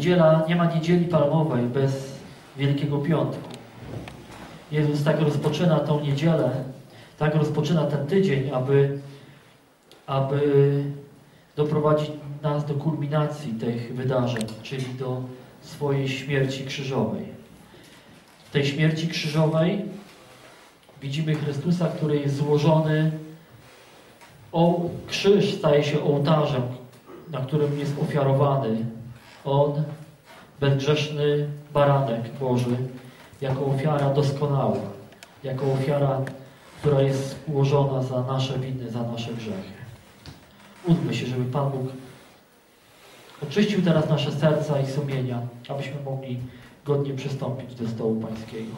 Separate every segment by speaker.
Speaker 1: nie ma niedzieli palmowej bez Wielkiego Piątku. Jezus tak rozpoczyna tą niedzielę, tak rozpoczyna ten tydzień, aby doprowadzić nas do kulminacji tych wydarzeń, czyli do swojej śmierci krzyżowej. W tej śmierci krzyżowej widzimy Chrystusa, który jest złożony. Krzyż staje się ołtarzem, na którym jest ofiarowany On, bezgrzeszny baranek Boży, jako ofiara doskonała, jako ofiara, która jest ułożona za nasze winy, za nasze grzechy. Módlmy się, żeby Pan Bóg oczyścił teraz nasze serca i sumienia, abyśmy mogli godnie przystąpić do stołu Pańskiego.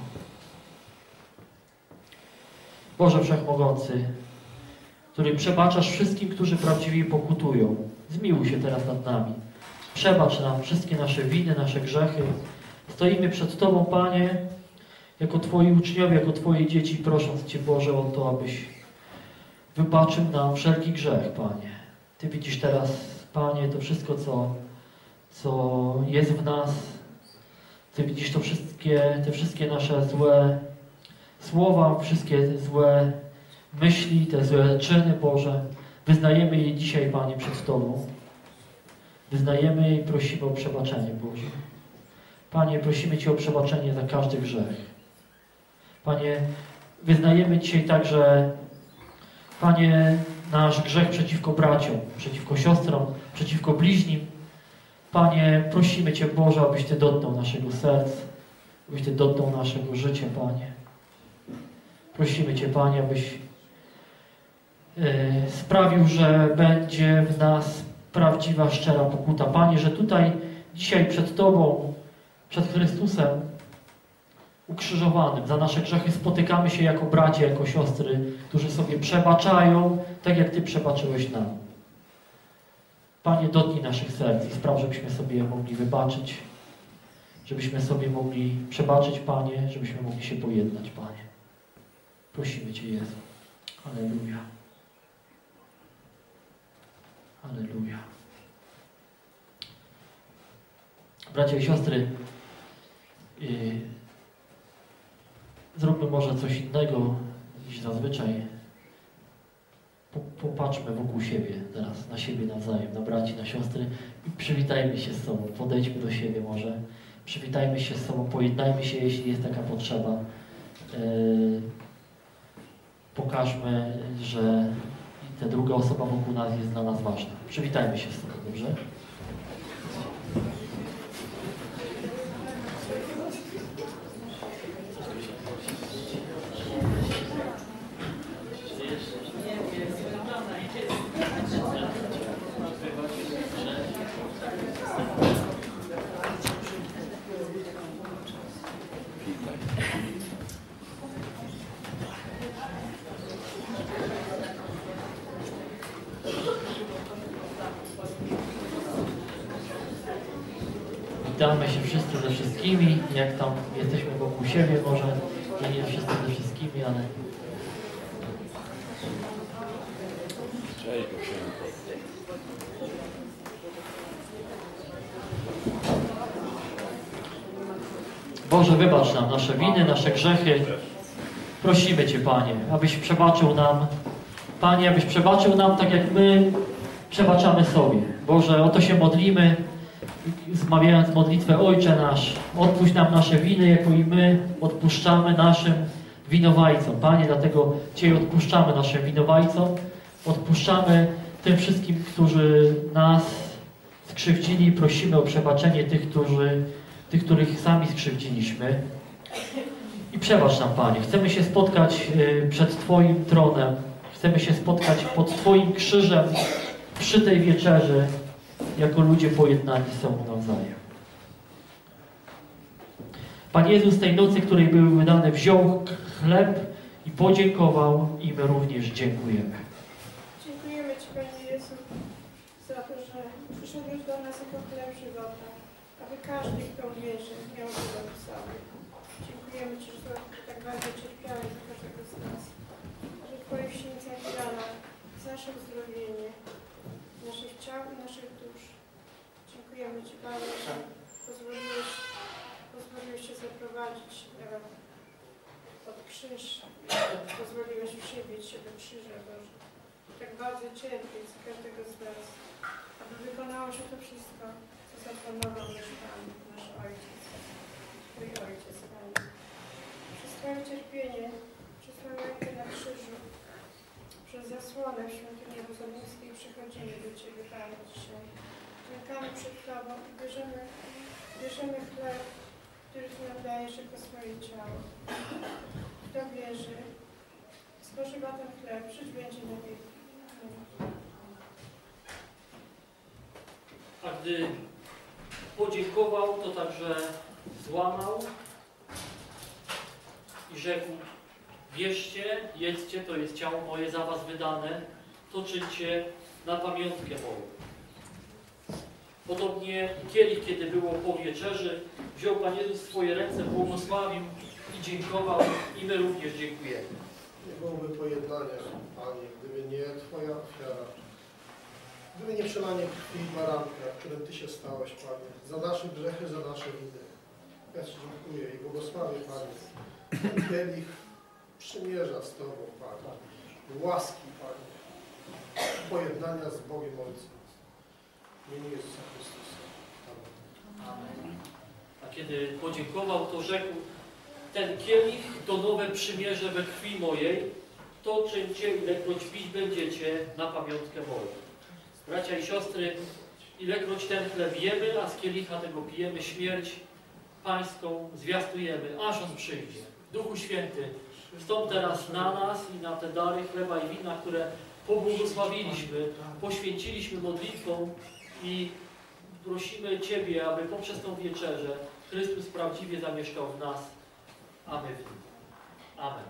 Speaker 1: Boże Wszechmogący, który przebaczasz wszystkim, którzy prawdziwie pokutują, zmiłuj się teraz nad nami. Przebacz nam wszystkie nasze winy, nasze grzechy. Stoimy przed Tobą, Panie, jako Twoi uczniowie, jako Twoje dzieci, prosząc Cię, Boże, o to, abyś wybaczył nam wszelki grzech, Panie. Ty widzisz teraz, Panie, to wszystko, co jest w nas. Ty widzisz te wszystkie nasze złe słowa, wszystkie złe myśli, te złe czyny, Boże. Wyznajemy je dzisiaj, Panie, przed Tobą. Wyznajemy je i prosimy o przebaczenie, Boże. Panie, prosimy Cię o przebaczenie za każdy grzech. Panie, wyznajemy dzisiaj także, Panie, nasz grzech przeciwko braciom, przeciwko siostrom, przeciwko bliźnim. Panie, prosimy Cię, Boże, abyś Ty dotknął naszego serca, abyś Ty dotknął naszego życia, Panie. Prosimy Cię, Panie, abyś sprawił, że będzie w nas prawdziwa, szczera pokuta. Panie, że tutaj dzisiaj przed Tobą, przed Chrystusem ukrzyżowanym za nasze grzechy spotykamy się jako bracia, jako siostry, którzy sobie przebaczają, tak jak Ty przebaczyłeś nam. Panie, dotknij naszych serc i spraw, żebyśmy sobie mogli wybaczyć, żebyśmy sobie mogli przebaczyć, Panie, żebyśmy mogli się pojednać, Panie. Prosimy Cię, Jezu. Alleluja. Alleluja. Bracia i siostry, zróbmy może coś innego niż zazwyczaj. Popatrzmy wokół siebie teraz, na siebie nawzajem, na braci, na siostry i przywitajmy się z sobą. Podejdźmy do siebie może. Przywitajmy się z sobą, pojednajmy się, jeśli jest taka potrzeba. Pokażmy, że ta druga osoba wokół nas jest dla nas ważna. Przywitajmy się z sobą, dobrze? Witamy się wszyscy ze wszystkimi, jak tam jesteśmy wokół siebie, może nie wszyscy ze wszystkimi, ale... Boże, wybacz nam nasze winy, nasze grzechy. Prosimy Cię, Panie, abyś przebaczył nam. Panie, abyś przebaczył nam tak, jak my przebaczamy sobie. Boże, o to się modlimy, zmawiając modlitwę Ojcze nasz. Odpuść nam nasze winy, jako i my odpuszczamy naszym winowajcom. Panie, dlatego Cię odpuszczamy naszym winowajcom. Odpuszczamy tym wszystkim, którzy nas skrzywdzili. Prosimy o przebaczenie tych, których sami skrzywdziliśmy. I przebacz nam, Panie. Chcemy się spotkać przed Twoim tronem. Chcemy się spotkać pod Twoim krzyżem przy tej wieczerzy, jako ludzie pojednani z sobą nawzajem. Pan Jezus tej nocy, której były wydane, wziął chleb i podziękował i my również dziękujemy.
Speaker 2: Dziękujemy Ci, Panie Jezu, za to, że przyszedłeś do nas jako chleb żywota, aby każdy, kto wierzy, miał żywot w sobie. Dziękujemy Ci, że tak bardzo cierpiałeś za każdego z nas, że w Twoich święcach i ranach jest nasze uzdrowienie, naszych ciał i naszych dusz. Dziękujemy Ci, Panie, że krzyż. Pozwoliłeś przybić się do krzyża, Boże. Tak bardzo cierpieć za każdego z nas, aby wykonało się to wszystko, co zaplanował nasz Pan, nasz Ojciec, Twój Ojciec, Panie. Przez Twoje cierpienie, przez Twoją rękę na krzyżu, przez zasłonę w świątyni jerozolimskiej przychodzimy do Ciebie, Panie, dzisiaj. Rękami przed Tobą i bierzemy chleb, który Ty nam dajesz jako swoje ciało. Kto wierzy, spożywa ten chleb, żyć będzie na wieki.
Speaker 1: A gdy podziękował, to także złamał i rzekł: bierzcie, jedzcie, to jest ciało moje za was wydane, to czyńcie na pamiątkę moją. Podobnie kielich, kiedy było po wieczerzy, wziął Pan Jezus w swoje ręce, błogosławił i dziękował, i my również dziękujemy.
Speaker 3: Nie byłoby pojednania, Panie, gdyby nie Twoja ofiara, gdyby nie przelanie krwi baranka, którym Ty się stałeś, Panie, za nasze grzechy, za nasze winy. Ja Ci dziękuję i błogosławię, Panie, ten kielich przymierza z Tobą, Panie, łaski, Panie, pojednania z Bogiem Ojcem. W imieniu Jezusa Chrystusa. Amen.
Speaker 1: A kiedy podziękował, to rzekł: ten kielich to nowe przymierze we krwi mojej, to czyńcie, ilekroć pić będziecie na pamiątkę moją. Bracia i siostry, ilekroć ten chleb jemy, a z kielicha tego pijemy, śmierć Pańską zwiastujemy, aż On przyjdzie. Duchu Święty, wstąp teraz na nas i na te dary chleba i wina, które pobłogosławiliśmy, poświęciliśmy modlitwą i prosimy Ciebie, aby poprzez tą wieczerzę Chrystus prawdziwie zamieszkał w nas, a my w Nim. Amen.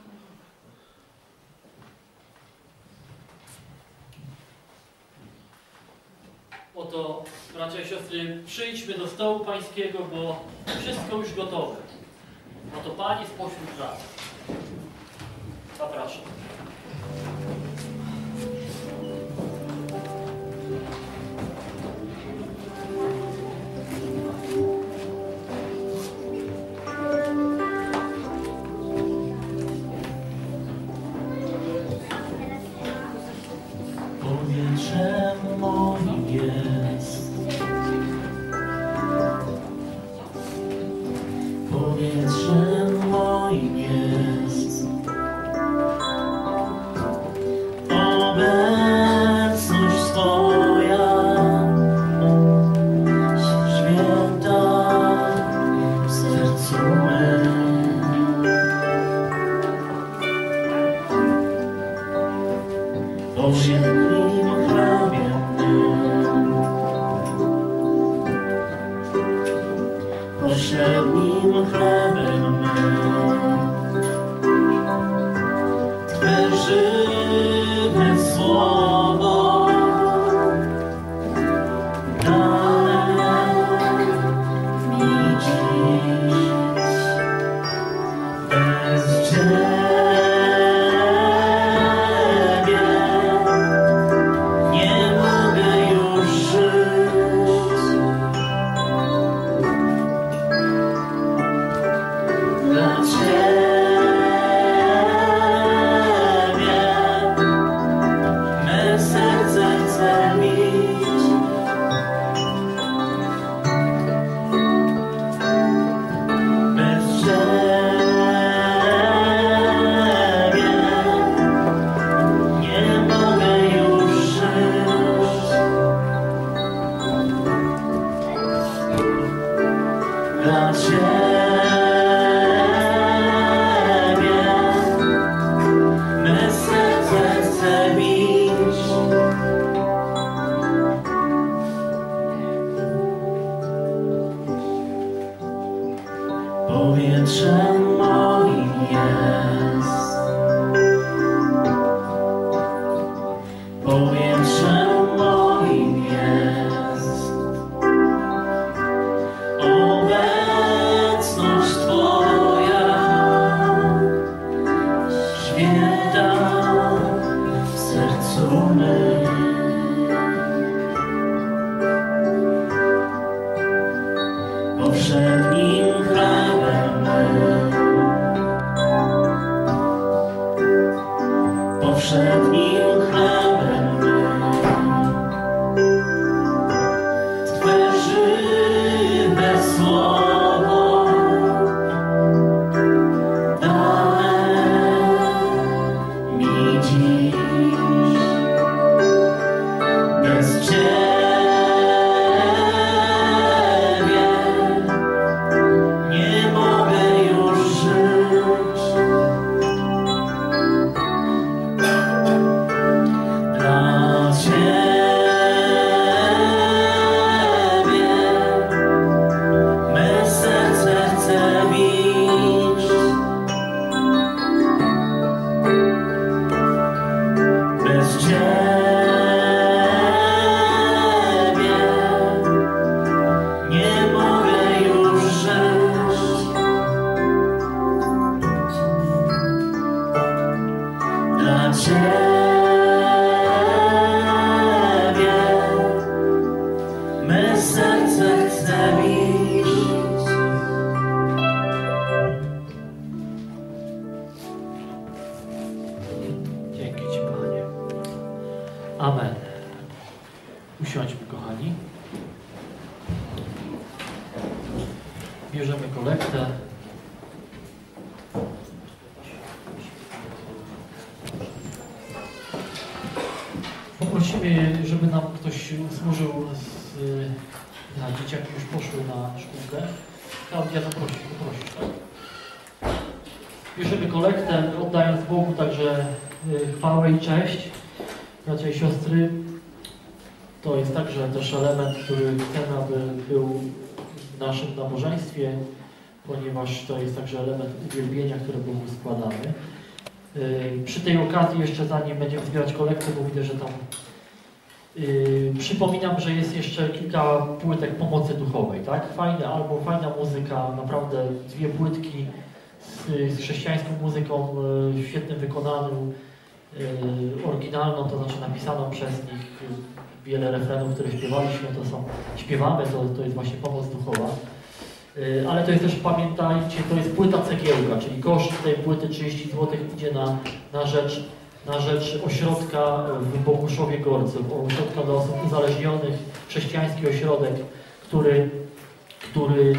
Speaker 1: Oto, bracia i siostry, przyjdźmy do stołu Pańskiego, bo wszystko już gotowe. Oto Pani spośród nas. Zapraszam.
Speaker 4: Powietrzem moim jest, powietrzem moim jest obecność Twoja, święta w sercu mym. Powszednim chlebie mym, powszednim chlebem mym, Twe żywe słowo dane mi dziś. Bez Ciebie nie mogę już żyć. Dla Ciebie me serce chce bić. Bez Ciebie nie mogę już żyć. Dla Ciebie me serce chce bić. Powietrzem moim jest, powietrzem moim jest obecność Twoja, święta w sercu mym. Powszednim chlebem mym,
Speaker 1: kochani. Bierzemy kolektę. Poprosimy, żeby nam ktoś służył dzieciaki już poszły na szkółkę. Klaudia, poprosisz, tak? Bierzemy kolektę, oddając Bogu także chwałę i cześć. Bracia i siostry, to jest także też element, który chcemy, aby był w naszym nabożeństwie, ponieważ to jest także element uwielbienia, które Bogu składamy. Przy tej okazji, jeszcze zanim będziemy zbierać kolektę, bo widzę, że tam przypominam, że jest jeszcze kilka płytek pomocy duchowej, tak? Fajne album, fajna muzyka, naprawdę 2 płytki z chrześcijańską muzyką w świetnym wykonaniu, oryginalną, to znaczy napisaną przez nich. Wiele refrenów, które śpiewamy, to jest właśnie pomoc duchowa. Ale to jest też, pamiętajcie, to jest płyta cegiełka, czyli koszt tej płyty 30 zł idzie na rzecz ośrodka w Boguszowie Gorców, ośrodka dla osób uzależnionych, chrześcijański ośrodek, który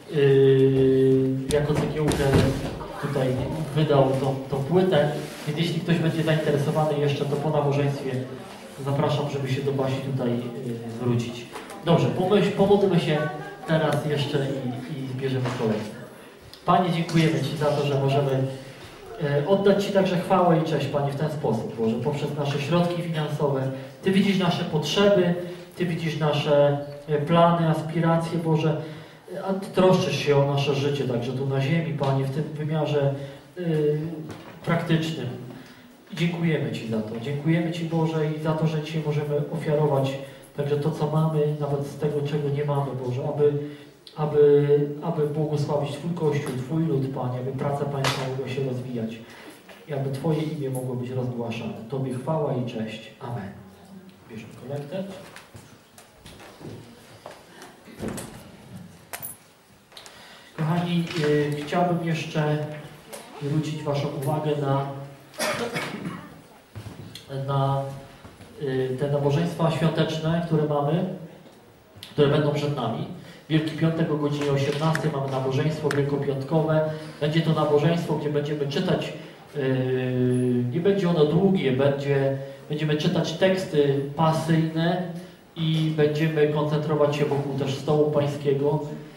Speaker 1: jako cegiełkę tutaj wydał tą płytę. Więc jeśli ktoś będzie zainteresowany jeszcze, to po nabożeństwie zapraszam, żeby się do Basi tutaj zwrócić. Dobrze, pomódlmy się teraz jeszcze i zbierzemy kolejne. Panie, dziękujemy Ci za to, że możemy oddać Ci także chwałę i cześć, Panie, w ten sposób, Boże, poprzez nasze środki finansowe. Ty widzisz nasze potrzeby, Ty widzisz nasze plany, aspiracje, Boże, a Ty troszczysz się o nasze życie, także tu na ziemi, Panie, w tym wymiarze praktycznym. I dziękujemy Ci za to. Dziękujemy Ci, Boże, i za to, że dzisiaj możemy ofiarować także to, co mamy, nawet z tego, czego nie mamy, Boże, aby błogosławić Twój Kościół, Twój lud, Panie, aby praca Pańska mogła się rozwijać i aby Twoje imię mogło być rozgłaszane. Tobie chwała i cześć. Amen. Bierzmy kolektę. Kochani, chciałbym jeszcze zwrócić Waszą uwagę na te nabożeństwa świąteczne, które mamy, które będą przed nami. Wielki Piątek o godzinie 18 mamy nabożeństwo wielkopiątkowe. Będzie to nabożeństwo, gdzie będziemy czytać, nie będzie ono długie, będziemy czytać teksty pasyjne i będziemy koncentrować się wokół też stołu pańskiego.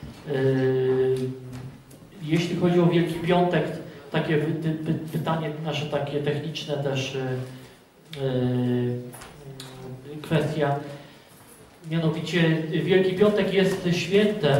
Speaker 1: Jeśli chodzi o Wielki Piątek, takie pytanie nasze takie techniczne też, kwestia, mianowicie Wielki Piątek jest świętem,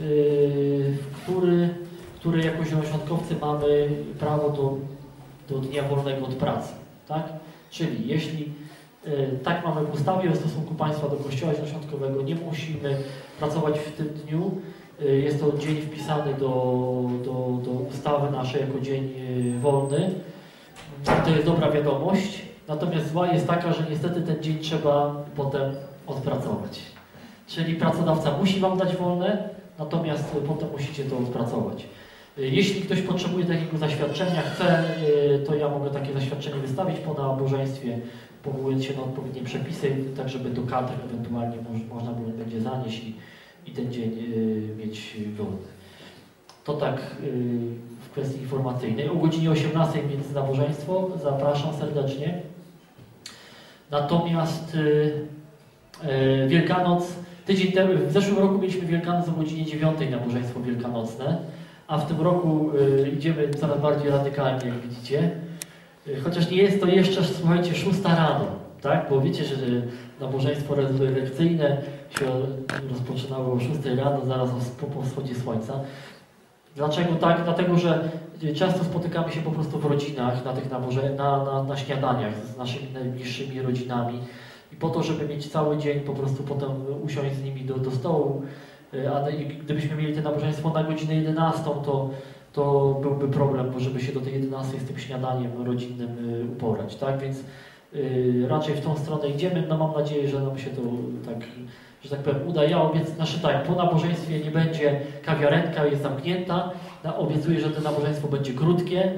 Speaker 1: który jako zielonoświątkowcy mamy prawo do dnia wolnego od pracy, tak? Czyli jeśli tak mamy w ustawie w stosunku państwa do Kościoła Zielonoświątkowego, nie musimy pracować w tym dniu. Jest to dzień wpisany do ustawy naszej jako dzień wolny. To jest dobra wiadomość. Natomiast zła jest taka, że niestety ten dzień trzeba potem odpracować. Czyli pracodawca musi Wam dać wolne, natomiast potem musicie to odpracować. Jeśli ktoś potrzebuje takiego zaświadczenia, chce, to ja mogę takie zaświadczenie wystawić po nabożeństwie, powołując się na odpowiednie przepisy, tak żeby do kadr ewentualnie można było będzie zanieść i ten dzień mieć wolny. To tak w kwestii informacyjnej. O godzinie 18 między nabożeństwo. Zapraszam serdecznie. Natomiast Wielkanoc, tydzień temu, w zeszłym roku mieliśmy Wielkanoc o godzinie 9 nabożeństwo wielkanocne, a w tym roku idziemy coraz bardziej radykalnie, jak widzicie. Chociaż nie jest to jeszcze, słuchajcie, 6 rano, tak? Bo wiecie, że nabożeństwo rezurekcyjne się rozpoczynało o 6 rano, zaraz po wschodzie słońca. Dlaczego tak? Dlatego, że często spotykamy się po prostu w rodzinach, na śniadaniach z naszymi najbliższymi rodzinami i po to, żeby mieć cały dzień po prostu potem usiąść z nimi do stołu, a gdybyśmy mieli to nabożeństwo na godzinę 11, to byłby problem, bo żeby się do tej 11 z tym śniadaniem rodzinnym uporać, tak? Więc raczej w tą stronę idziemy. No mam nadzieję, że nam się to tak, że tak powiem, uda. Ja obiecuję, tak, po nabożeństwie nie będzie kawiarenka, jest zamknięta. Obiecuję, że to nabożeństwo będzie krótkie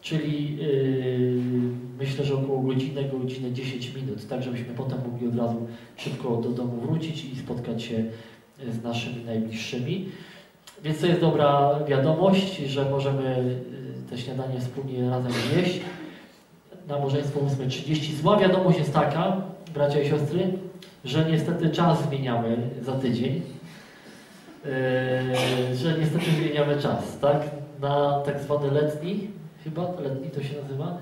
Speaker 1: czyli myślę, że około godzinę 10 minut, tak żebyśmy potem mogli od razu szybko do domu wrócić i spotkać się z naszymi najbliższymi. Więc to jest dobra wiadomość, że możemy te śniadanie wspólnie razem jeść. Nabożeństwo 8:30. Zła wiadomość jest taka, bracia i siostry, że niestety czas zmieniamy za tydzień. Że niestety zmieniamy czas, tak? Na tak zwany letni, chyba letni to się nazywa.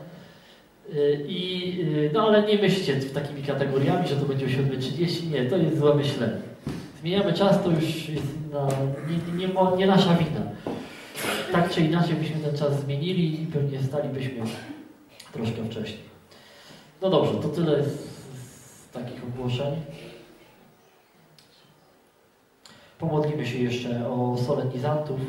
Speaker 1: No ale nie myślcie takimi kategoriami, że to będzie o 7:30. Nie, to jest złe myślenie. Zmieniamy czas, to już jest nie nasza wina. Tak czy inaczej byśmy ten czas zmienili i pewnie stalibyśmy troszkę wcześniej. No dobrze, to tyle z takich ogłoszeń. Pomodlimy się jeszcze o solenizantów.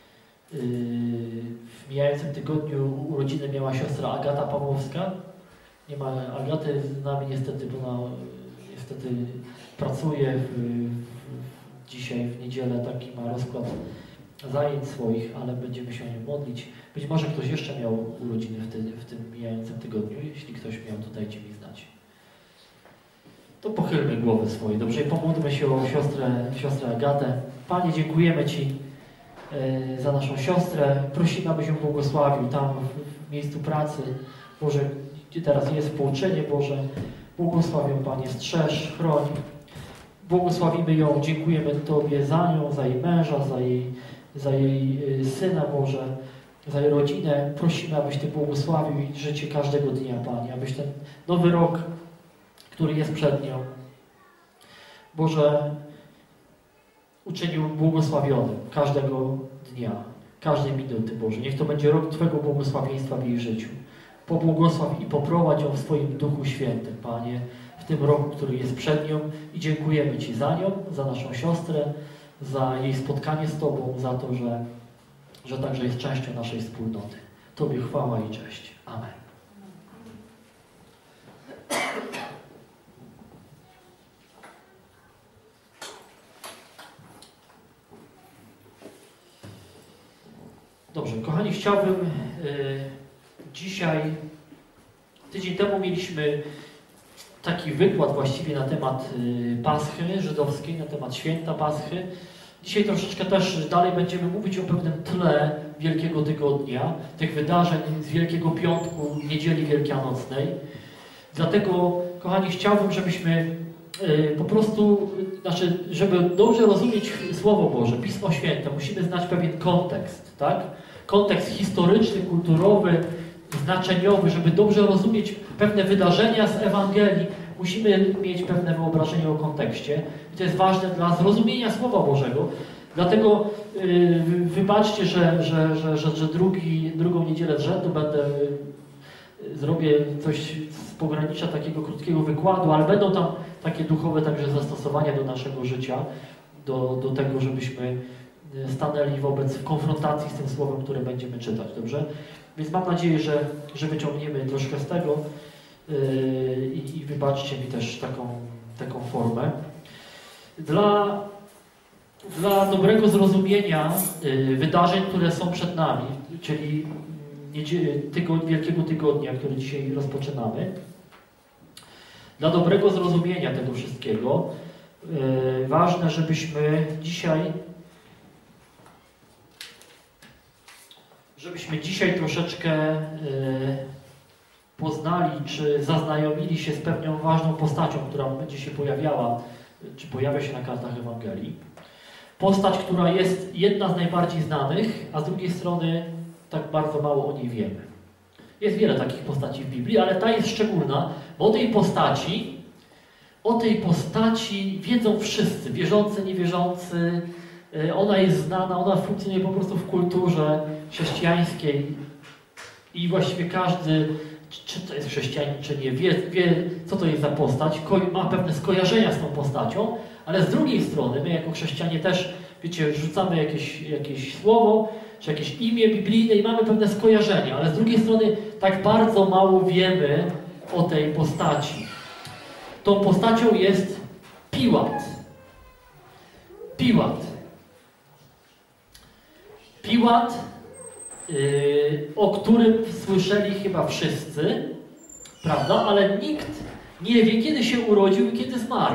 Speaker 1: W mijającym tygodniu urodziny miała siostra Agata Pawłowska. Nie ma Agaty z nami niestety, bo ona niestety pracuje dzisiaj w niedzielę, taki ma rozkład zajęć swoich, ale będziemy się o nią modlić. Być może ktoś jeszcze miał urodziny w tym mijającym tygodniu, jeśli ktoś miał, to dajcie mi znać. To pochylmy głowy swoje, dobrze? I pomódlmy się o siostrę Agatę. Panie, dziękujemy Ci za naszą siostrę. Prosimy, abyś ją błogosławił tam w miejscu pracy. Boże, gdzie teraz jest w pouczenie, Boże. Błogosławię Panie, strzeż, chroń. Błogosławimy ją, dziękujemy Tobie za nią, za jej męża, za jej syna, Boże, za jej rodzinę. Prosimy, abyś Ty błogosławił życie każdego dnia, Panie, abyś ten nowy rok, który jest przed nią, Boże, uczynił błogosławionym każdego dnia, każdej minuty, Boże. Niech to będzie rok Twojego błogosławieństwa w jej życiu. Pobłogosław i poprowadź ją w swoim Duchu Świętym, Panie, w tym roku, który jest przed nią i dziękujemy Ci za nią, za naszą siostrę, za jej spotkanie z Tobą, za to, że także jest częścią naszej wspólnoty. Tobie chwała i cześć. Amen. Dobrze, kochani, chciałbym dzisiaj, tydzień temu mieliśmy taki wykład właściwie na temat Paschy żydowskiej, na temat święta Paschy. Dzisiaj troszeczkę też dalej będziemy mówić o pewnym tle Wielkiego Tygodnia, tych wydarzeń z Wielkiego Piątku, Niedzieli Wielkanocnej. Dlatego, kochani, chciałbym, żebyśmy po prostu, żeby dobrze rozumieć Słowo Boże, Pismo Święte, musimy znać pewien kontekst, tak? Kontekst historyczny, kulturowy, znaczeniowy, żeby dobrze rozumieć pewne wydarzenia z Ewangelii, musimy mieć pewne wyobrażenie o kontekście. I to jest ważne dla zrozumienia Słowa Bożego. Dlatego wybaczcie, że drugą niedzielę z rzędu zrobię coś z pogranicza takiego krótkiego wykładu, ale będą tam takie duchowe także zastosowania do naszego życia, do tego, żebyśmy stanęli w konfrontacji z tym Słowem, które będziemy czytać, dobrze? Więc mam nadzieję, że wyciągniemy troszkę z tego i wybaczcie mi też taką formę. Dla dobrego zrozumienia wydarzeń, które są przed nami, czyli Wielkiego Tygodnia, który dzisiaj rozpoczynamy, dla dobrego zrozumienia tego wszystkiego ważne, żebyśmy dzisiaj troszeczkę poznali, czy zaznajomili się z pewną ważną postacią, która będzie się pojawiała, czy pojawia się na kartach Ewangelii. Postać, która jest jedna z najbardziej znanych, a z drugiej strony tak bardzo mało o niej wiemy. Jest wiele takich postaci w Biblii, ale ta jest szczególna, bo o tej postaci wiedzą wszyscy, wierzący, niewierzący. Ona jest znana, ona funkcjonuje po prostu w kulturze chrześcijańskiej i właściwie każdy, czy to jest chrześcijanin, czy nie, wie co to jest za postać, ma pewne skojarzenia z tą postacią, ale z drugiej strony my jako chrześcijanie też, wiecie, rzucamy jakieś słowo, czy jakieś imię biblijne i mamy pewne skojarzenia, ale z drugiej strony tak bardzo mało wiemy o tej postaci. Tą postacią jest Piłat. Piłat o którym słyszeli chyba wszyscy, prawda? Ale nikt nie wie, kiedy się urodził i kiedy zmarł.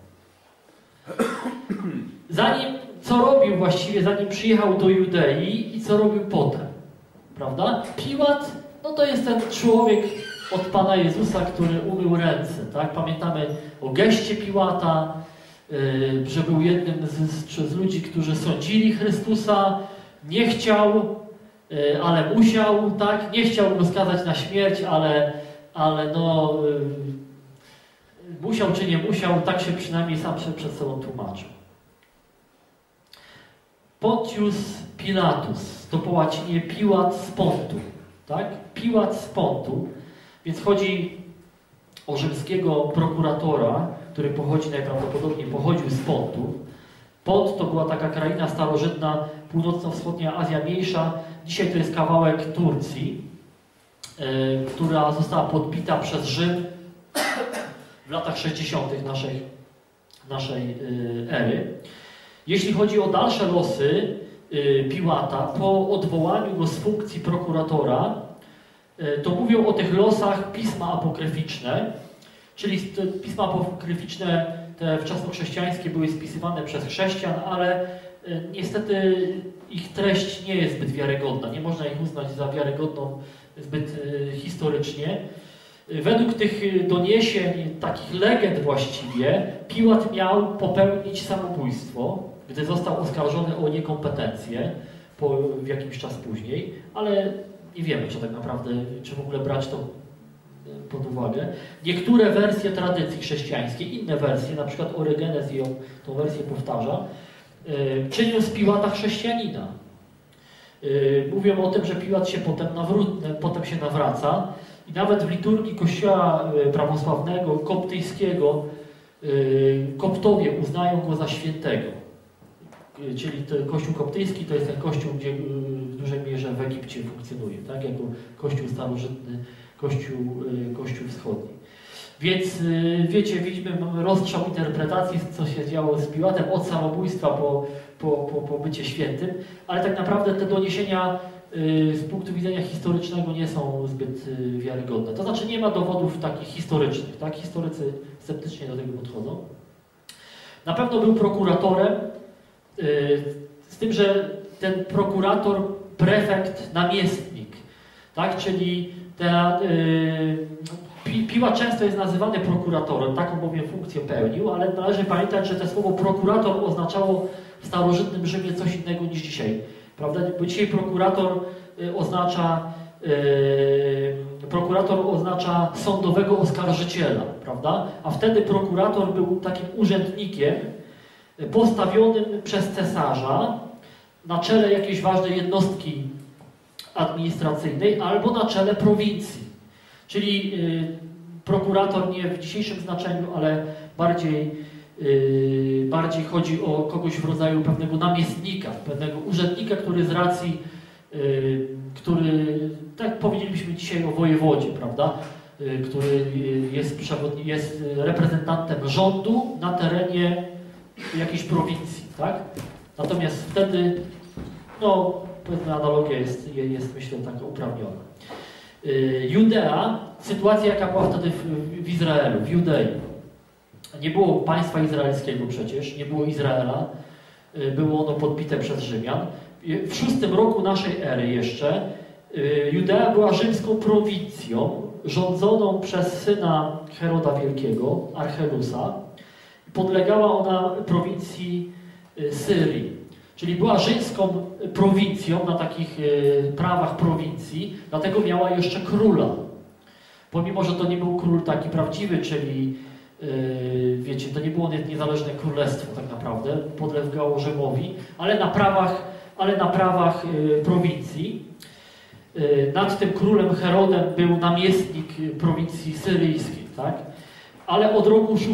Speaker 1: Co robił właściwie, zanim przyjechał do Judei i co robił potem, prawda? Piłat, no to jest ten człowiek od Pana Jezusa, który umył ręce, tak? Pamiętamy o geście Piłata, że był jednym z ludzi, którzy sądzili Chrystusa, nie chciał, ale musiał, tak? Nie chciał go skazać na śmierć, ale no musiał czy nie musiał, tak się przynajmniej sam przed sobą tłumaczył. Pontius Pilatus, to po łacinie Piłat z Pontu, tak? Piłat z Pontu, więc chodzi o rzymskiego prokuratora, który najprawdopodobniej pochodził z Pontu. Pont to była taka kraina starożytna, północno-wschodnia Azja Mniejsza. Dzisiaj to jest kawałek Turcji, która została podbita przez Rzym w latach 60. naszej ery. Jeśli chodzi o dalsze losy Piłata, po odwołaniu go z funkcji prokuratora, to mówią o tych losach pisma apokryficzne, czyli pisma apokryficzne te wczesnochrześcijańskie były spisywane przez chrześcijan, ale niestety ich treść nie jest zbyt wiarygodna. Nie można ich uznać za wiarygodną zbyt historycznie. Według tych doniesień, takich legend właściwie, Piłat miał popełnić samobójstwo, gdy został oskarżony o niekompetencję w jakiś czas później, ale nie wiemy, czy tak naprawdę, czy w ogóle brać to pod uwagę. Niektóre wersje tradycji chrześcijańskiej, inne wersje, na przykład Orygenes tą wersję powtarza, czynią z Piłata chrześcijanina. Mówią o tym, że Piłat się potem się nawraca i nawet w liturgii Kościoła prawosławnego, koptyjskiego, Koptowie uznają go za świętego. Czyli Kościół koptyjski to jest ten kościół, gdzie w dużej mierze w Egipcie funkcjonuje, tak? Jako kościół starożytny, kościół wschodni. Więc wiecie, mamy rozstrzał interpretacji, co się działo z Piłatem od samobójstwa po bycie świętym, ale tak naprawdę te doniesienia z punktu widzenia historycznego nie są zbyt wiarygodne. To znaczy nie ma dowodów takich historycznych, tak? Historycy sceptycznie do tego podchodzą. Na pewno był prokuratorem, z tym, że ten prokurator, prefekt, namiestnik, tak? Czyli Piłat często jest nazywany prokuratorem, taką bowiem funkcję pełnił, ale należy pamiętać, że to słowo prokurator oznaczało w starożytnym Rzymie coś innego niż dzisiaj. Prawda? Bo dzisiaj prokurator oznacza sądowego oskarżyciela, prawda? A wtedy prokurator był takim urzędnikiem postawionym przez cesarza na czele jakiejś ważnej jednostki administracyjnej albo na czele prowincji. Czyli prokurator nie w dzisiejszym znaczeniu, ale bardziej chodzi o kogoś w rodzaju pewnego namiestnika, pewnego urzędnika, który z racji, tak powiedzielibyśmy dzisiaj o wojewodzie, prawda? Który jest reprezentantem rządu na terenie jakiejś prowincji, tak? Natomiast wtedy, no powiedzmy analogia jest myślę taka uprawniona. Judea, sytuacja jaka była wtedy w Izraelu, w Judei. Nie było państwa izraelskiego przecież, nie było Izraela, było ono podbite przez Rzymian. W 6 roku naszej ery jeszcze Judea była rzymską prowincją, rządzoną przez syna Heroda Wielkiego, Archelusa. Podlegała ona prowincji Syrii. Czyli była rzymską prowincją na takich prawach prowincji, dlatego miała jeszcze króla. Pomimo, że to nie był król taki prawdziwy, czyli wiecie, to nie było niezależne królestwo tak naprawdę, podlegało Rzymowi, ale na prawach prowincji. Nad tym królem Herodem był namiestnik prowincji syryjskiej, tak? Ale od roku 6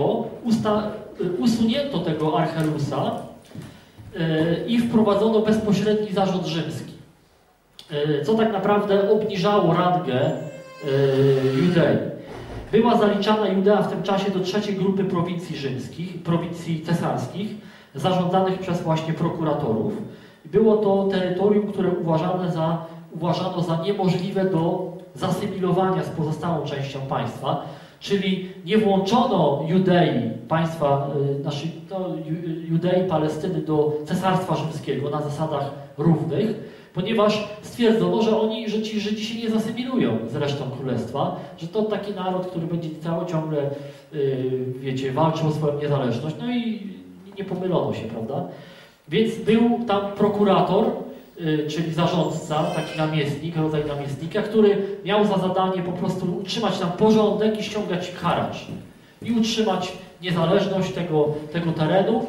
Speaker 1: usunięto tego Archelusa i wprowadzono bezpośredni zarząd rzymski, co tak naprawdę obniżało rangę Judei. Była zaliczana Judea w tym czasie do trzeciej grupy prowincji rzymskich, prowincji cesarskich, zarządzanych przez właśnie prokuratorów. Było to terytorium, które uważano za niemożliwe do zasymilowania z pozostałą częścią państwa, czyli nie włączono Judei, Judei, Palestyny do Cesarstwa Rzymskiego na zasadach równych, ponieważ stwierdzono, że ci Żydzi się nie zasymilują z resztą królestwa, że to taki naród, który będzie ciągle, wiecie, walczył o swoją niezależność, no i nie pomylono się, prawda? Więc był tam prokurator, czyli zarządca, taki namiestnik, rodzaj namiestnika, który miał za zadanie po prostu utrzymać tam porządek i ściągać haracz. I utrzymać niezależność tego terenu,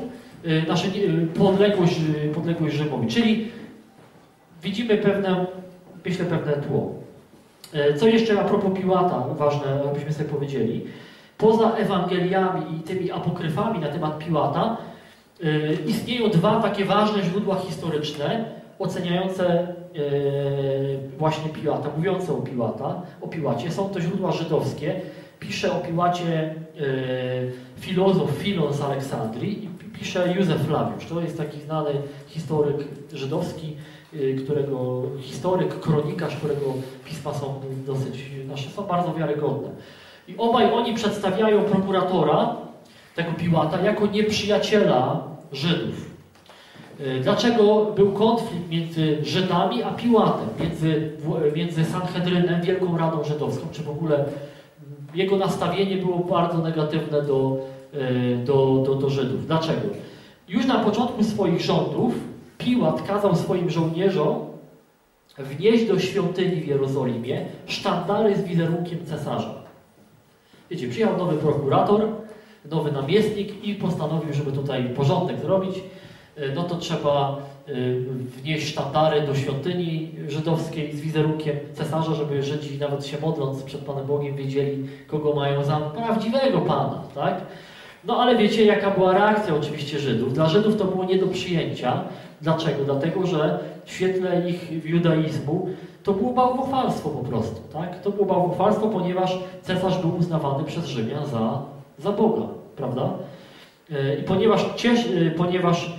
Speaker 1: podległość Rzymowi. Czyli widzimy pewne tło. Co jeszcze a propos Piłata, ważne, abyśmy sobie powiedzieli. Poza Ewangeliami i tymi apokryfami na temat Piłata, istnieją dwa takie ważne źródła historyczne, oceniające właśnie Piłata, mówiące o Piłacie. Są to źródła żydowskie. Pisze o Piłacie filozof Filon z Aleksandrii i pisze Józef Flawiusz. To jest taki znany historyk żydowski, kronikarz, którego pisma są są bardzo wiarygodne. I obaj oni przedstawiają prokuratora, tego Piłata, jako nieprzyjaciela Żydów. Dlaczego był konflikt między Żydami a Piłatem, między Sanhedrynem, Wielką Radą Żydowską, czy w ogóle jego nastawienie było bardzo negatywne do Żydów. Dlaczego? Już na początku swoich rządów Piłat kazał swoim żołnierzom wnieść do świątyni w Jerozolimie sztandary z wizerunkiem cesarza. Wiecie, przyjechał nowy prokurator, nowy namiestnik i postanowił, żeby tutaj porządek zrobić, no to trzeba wnieść sztandary do świątyni żydowskiej z wizerunkiem cesarza, żeby Żydzi nawet się modląc przed Panem Bogiem wiedzieli, kogo mają za prawdziwego Pana, tak? No ale wiecie, jaka była reakcja oczywiście Żydów. Dla Żydów to było nie do przyjęcia. Dlaczego? Dlatego, że w świetle ich judaizmu to było bałwochwalstwo po prostu, tak? To było bałwochwalstwo, ponieważ cesarz był uznawany przez Rzymian za Boga, prawda? I ponieważ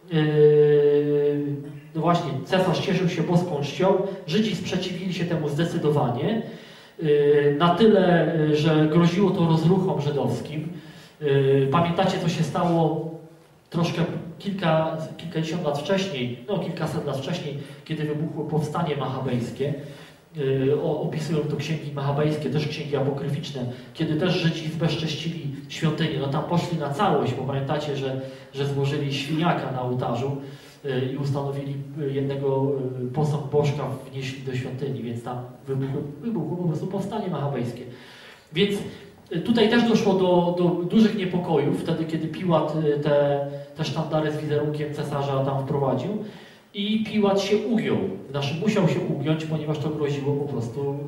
Speaker 1: no właśnie cesarz cieszył się boską czcią, Żydzi sprzeciwili się temu zdecydowanie, na tyle, że groziło to rozruchom żydowskim. Pamiętacie, co się stało troszkę kilkadziesiąt lat wcześniej, no kilkaset lat wcześniej, kiedy wybuchło powstanie machabejskie. Opisują to księgi machabejskie, też księgi apokryficzne, kiedy też Żydzi zbezcześcili świątynię. No tam poszli na całość, bo pamiętacie, że złożyli świniaka na ołtarzu i ustanowili jednego posąg bożka, wnieśli do świątyni, więc tam wybuchło po prostu powstanie machabejskie. Więc tutaj też doszło do dużych niepokojów, wtedy kiedy Piłat te sztandary z wizerunkiem cesarza tam wprowadził. I Piłat się ugiął, musiał się ugiąć, ponieważ to groziło po prostu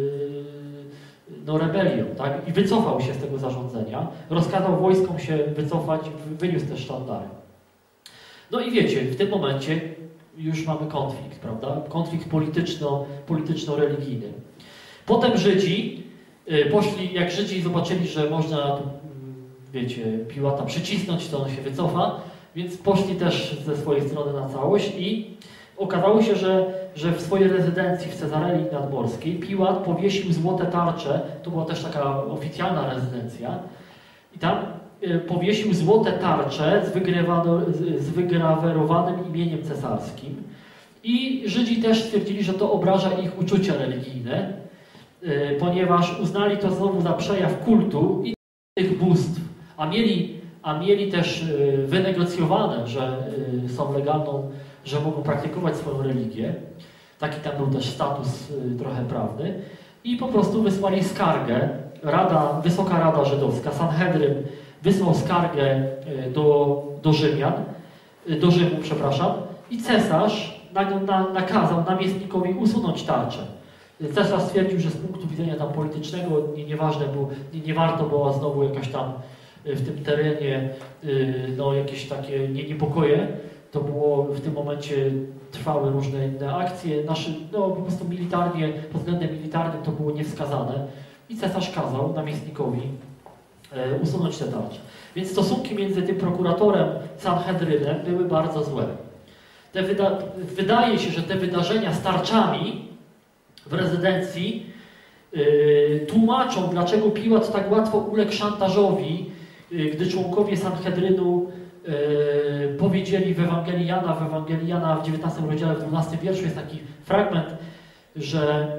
Speaker 1: rebelią, tak? I wycofał się z tego zarządzenia, rozkazał wojskom się wycofać, wyniósł te sztandary. No i wiecie, w tym momencie już mamy konflikt, prawda? Konflikt polityczno-religijny. Potem Żydzi poszli, jak Żydzi zobaczyli, że można, wiecie, Piłata przycisnąć, to on się wycofa, więc poszli też ze swojej strony na całość i okazało się, że w swojej rezydencji w Cezarei Nadmorskiej Piłat powiesił złote tarcze, to była też taka oficjalna rezydencja, i tam powiesił złote tarcze z wygrawerowanym imieniem cesarskim i Żydzi też stwierdzili, że to obraża ich uczucia religijne, ponieważ uznali to znowu za przejaw kultu i tych bóstw, a mieli też wynegocjowane, że są legalną, że mogą praktykować swoją religię. Taki tam był też status trochę prawny. I po prostu wysłali skargę. Wysoka Rada Żydowska, Sanhedryn, wysłał skargę do Rzymu, przepraszam, i cesarz nakazał namiestnikowi usunąć tarczę. Cesarz stwierdził, że z punktu widzenia tam politycznego nieważne było, nie warto było znowu jakaś tam w tym terenie no, jakieś takie niepokoje. To było w tym momencie, trwały różne inne akcje. No, po prostu militarnie, pod względem militarnym to było niewskazane. I cesarz kazał namiestnikowi usunąć te tarcze. Więc stosunki między tym prokuratorem Sanhedrynem były bardzo złe. wydaje się, że te wydarzenia z tarczami w rezydencji tłumaczą, dlaczego Piłat tak łatwo uległ szantażowi, gdy członkowie Sanhedrynu powiedzieli w Ewangelii Jana w 19 rozdziale, w 12 wierszu jest taki fragment, że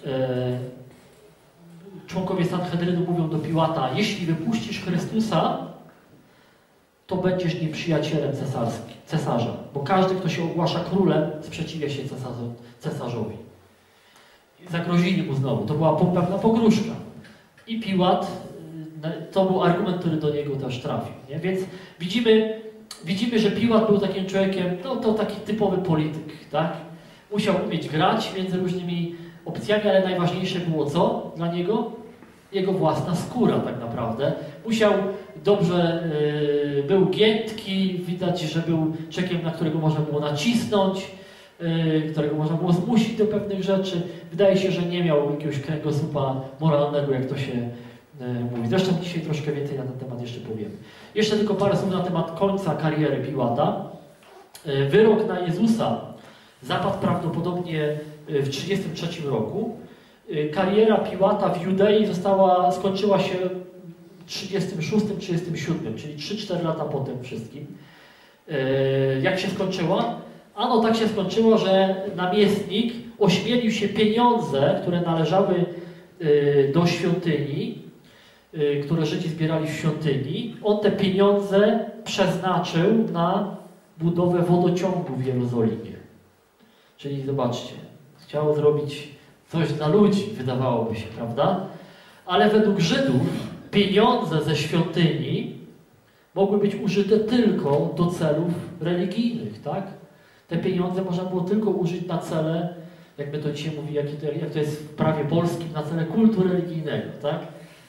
Speaker 1: członkowie Sanhedrynu mówią do Piłata: jeśli wypuścisz Chrystusa, to będziesz nieprzyjacielem cesarza, bo każdy, kto się ogłasza królem, sprzeciwia się cesarzowi. Zagrozili mu znowu. To była pewna pogróżka. I Piłat, to był argument, który do niego też trafił. Nie? Więc widzimy, że Piłat był takim człowiekiem, no to taki typowy polityk. Tak? Musiał umieć grać między różnymi opcjami, ale najważniejsze było co dla niego? Jego własna skóra tak naprawdę. Musiał dobrze, był giętki, widać, że był człowiekiem, na którego można było nacisnąć, którego można było zmusić do pewnych rzeczy. Wydaje się, że nie miał jakiegoś kręgosłupa moralnego, jak to się mówi. Zresztą dzisiaj troszkę więcej na ten temat jeszcze powiem. Jeszcze tylko parę słów na temat końca kariery Piłata. Wyrok na Jezusa zapadł prawdopodobnie w 1933 roku. Kariera Piłata w Judei skończyła się w 1936-1937, czyli 3-4 lata po tym wszystkim. Jak się skończyła? Ano tak się skończyło, że namiestnik ośmielił się pieniądze, które należały do świątyni, które Żydzi zbierali w świątyni, on te pieniądze przeznaczył na budowę wodociągu w Jerozolimie. Czyli zobaczcie, chciał zrobić coś dla ludzi, wydawałoby się, prawda? Ale według Żydów pieniądze ze świątyni mogły być użyte tylko do celów religijnych, tak? Te pieniądze można było tylko użyć na cele, jak my to dzisiaj mówi, jak to jest w prawie polskim, na cele kultu religijnego, tak?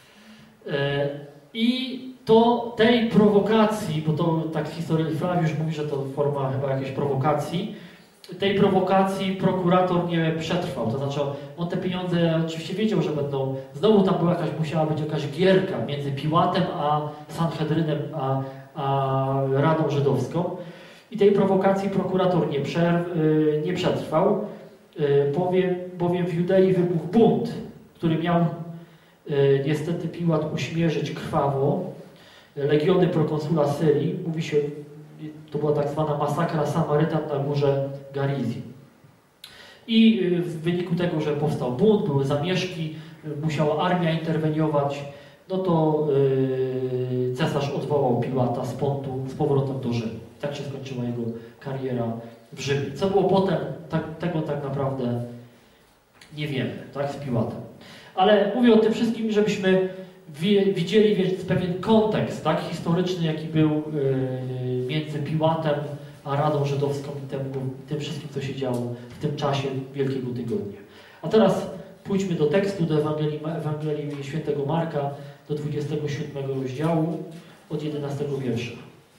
Speaker 1: I to tej prowokacji, bo to tak historygraf mówi, że to forma chyba jakiejś prowokacji, tej prowokacji prokurator nie przetrwał. To znaczy on te pieniądze oczywiście wiedział, że będą, znowu tam musiała być jakaś gierka między Piłatem a Sanhedrynem, a Radą Żydowską. I tej prowokacji prokurator nie przetrwał, bowiem w Judei wybuchł bunt, który miał niestety Piłat uśmierzyć krwawo. Legiony prokonsula Syrii, mówi się, to była tak zwana masakra Samarytan na górze Garizim. I w wyniku tego, że powstał bunt, były zamieszki, musiała armia interweniować, no to cesarz odwołał Piłata z Pontu z powrotem do Rzymu. Tak się skończyła jego kariera w Rzymie. Co było potem, tego tak naprawdę nie wiemy, tak, z Piłatem. Ale mówię o tym wszystkim, żebyśmy widzieli więc pewien kontekst, tak, historyczny, jaki był między Piłatem a Radą Żydowską i tym wszystkim, co się działo w tym czasie Wielkiego Tygodnia. A teraz pójdźmy do tekstu, do Ewangelii Świętego Marka, do 27 rozdziału, od 11 wiersza.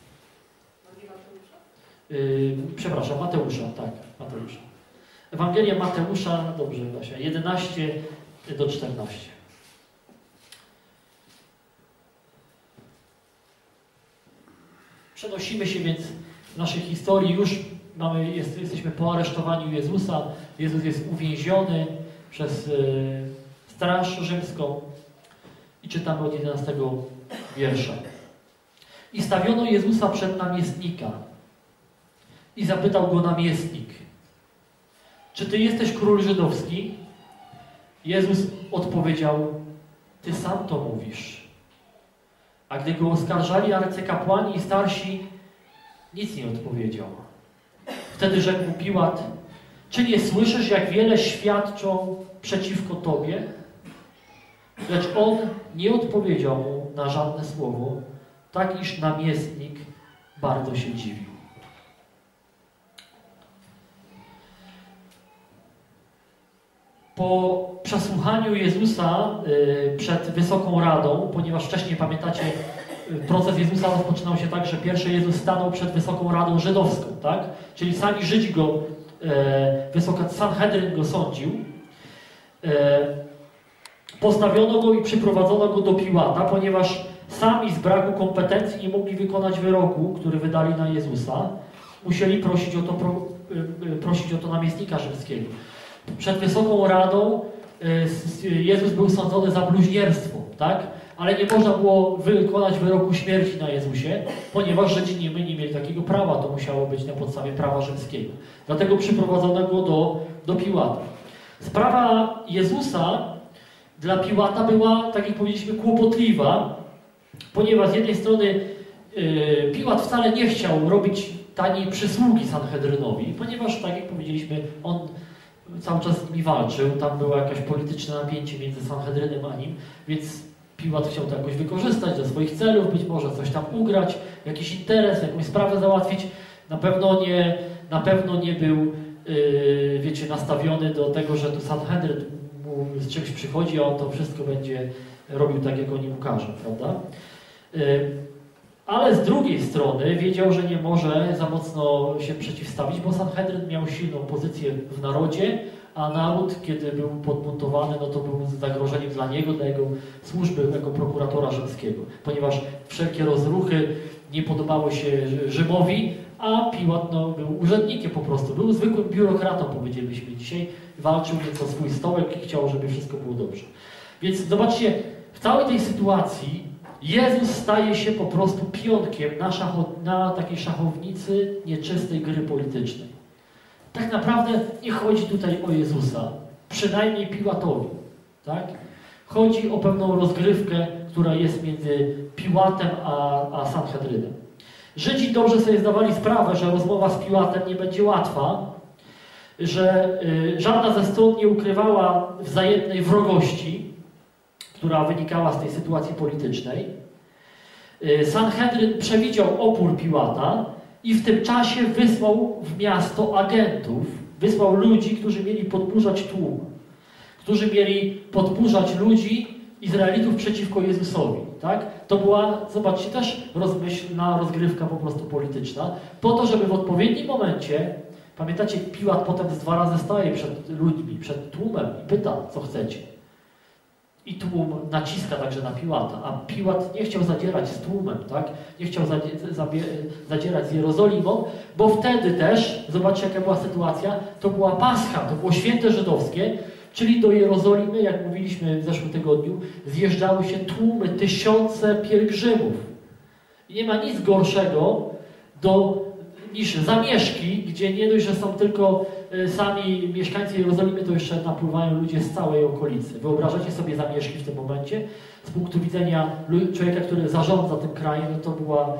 Speaker 1: Przepraszam, Mateusza, tak, Mateusza. Ewangelia Mateusza, dobrze, Basia, 11 do 14. Przenosimy się więc w naszej historii, już jesteśmy po aresztowaniu Jezusa. Jezus jest uwięziony przez straż rzymską i czytamy od 11 wiersza. I stawiono Jezusa przed namiestnika i zapytał go namiestnik: czy ty jesteś król żydowski? Jezus odpowiedział: ty sam to mówisz. A gdy go oskarżali arcykapłani i starsi, nic nie odpowiedział. Wtedy rzekł mu Piłat: czy nie słyszysz, jak wiele świadczą przeciwko tobie? Lecz on nie odpowiedział mu na żadne słowo, tak iż namiestnik bardzo się dziwił. Po przesłuchaniu Jezusa przed Wysoką Radą, ponieważ wcześniej, pamiętacie, proces Jezusa rozpoczynał się tak, że pierwszy Jezus stanął przed Wysoką Radą Żydowską, tak? Czyli sami Żydzi go, Sanhedryn go sądził. Postawiono go i przyprowadzono go do Piłata, ponieważ sami z braku kompetencji nie mogli wykonać wyroku, który wydali na Jezusa. Musieli prosić o to prosić o to namiestnika rzymskiego. Przed Wysoką Radą Jezus był sądzony za bluźnierstwo, tak? Ale nie można było wykonać wyroku śmierci na Jezusie, ponieważ Żydzi nie mieli takiego prawa, to musiało być na podstawie prawa rzymskiego. Dlatego przyprowadzono go do Piłata. Sprawa Jezusa dla Piłata była, tak jak powiedzieliśmy, kłopotliwa, ponieważ z jednej strony Piłat wcale nie chciał robić taniej przysługi Sanhedrynowi, ponieważ, tak jak powiedzieliśmy, on cały czas z nimi walczył, tam było jakieś polityczne napięcie między Sanhedrynem a nim, więc Piłat chciał to jakoś wykorzystać do swoich celów, być może coś tam ugrać, jakiś interes, jakąś sprawę załatwić. Na pewno nie był, wiecie, nastawiony do tego, że tu Sanhedryn mu z czymś przychodzi, a on to wszystko będzie robił tak, jak oni mu każą, prawda? Ale z drugiej strony wiedział, że nie może za mocno się przeciwstawić, bo Sanhedryn miał silną pozycję w narodzie, a naród, kiedy był podbuntowany, no to był zagrożeniem dla niego, dla jego służby jako prokuratora rzymskiego, ponieważ wszelkie rozruchy nie podobały się Rzymowi, a Piłat no, był urzędnikiem po prostu, był zwykłym biurokratą, powiedzielibyśmy dzisiaj, walczył nieco o swój stołek i chciał, żeby wszystko było dobrze. Więc zobaczcie, w całej tej sytuacji Jezus staje się po prostu pionkiem na takiej szachownicy nieczystej gry politycznej. Tak naprawdę nie chodzi tutaj o Jezusa, przynajmniej Piłatowi. Tak? Chodzi o pewną rozgrywkę, która jest między Piłatem a Sanhedrynem. Żydzi dobrze sobie zdawali sprawę, że rozmowa z Piłatem nie będzie łatwa, że żadna ze stron nie ukrywała wzajemnej wrogości, która wynikała z tej sytuacji politycznej. Sanhedryn przewidział opór Piłata i w tym czasie wysłał w miasto agentów, wysłał ludzi, którzy mieli podburzać tłum, którzy mieli podburzać ludzi, Izraelitów przeciwko Jezusowi. Tak? To była, zobaczcie, też rozmyślna rozgrywka po prostu polityczna, po to, żeby w odpowiednim momencie, pamiętacie, Piłat potem 2 razy staje przed ludźmi, przed tłumem i pyta, co chcecie. I tłum naciska także na Piłata, a Piłat nie chciał zadzierać z tłumem, tak? Nie chciał zadzierać z Jerozolimą, bo wtedy też, zobaczcie jaka była sytuacja, to była Pascha, to było święto żydowskie, czyli do Jerozolimy, jak mówiliśmy w zeszłym tygodniu, zjeżdżały się tłumy, tysiące pielgrzymów. I nie ma nic gorszego niż zamieszki, gdzie nie dość, że są tylko sami mieszkańcy Jerozolimy, to jeszcze napływają ludzie z całej okolicy. Wyobrażacie sobie zamieszki w tym momencie? Z punktu widzenia człowieka, który zarządza tym krajem, no to była...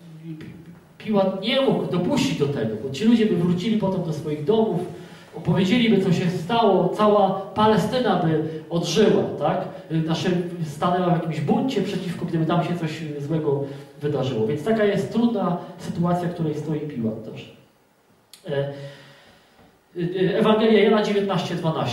Speaker 1: Piłat nie mógł dopuścić do tego, bo ci ludzie by wrócili potem do swoich domów, opowiedzieliby, co się stało, cała Palestyna by odżyła, tak? Stanęła w jakimś buncie przeciwko, gdyby tam się coś złego wydarzyło. Więc taka jest trudna sytuacja, w której stoi Piłat też. Ewangelia Jana 19:12.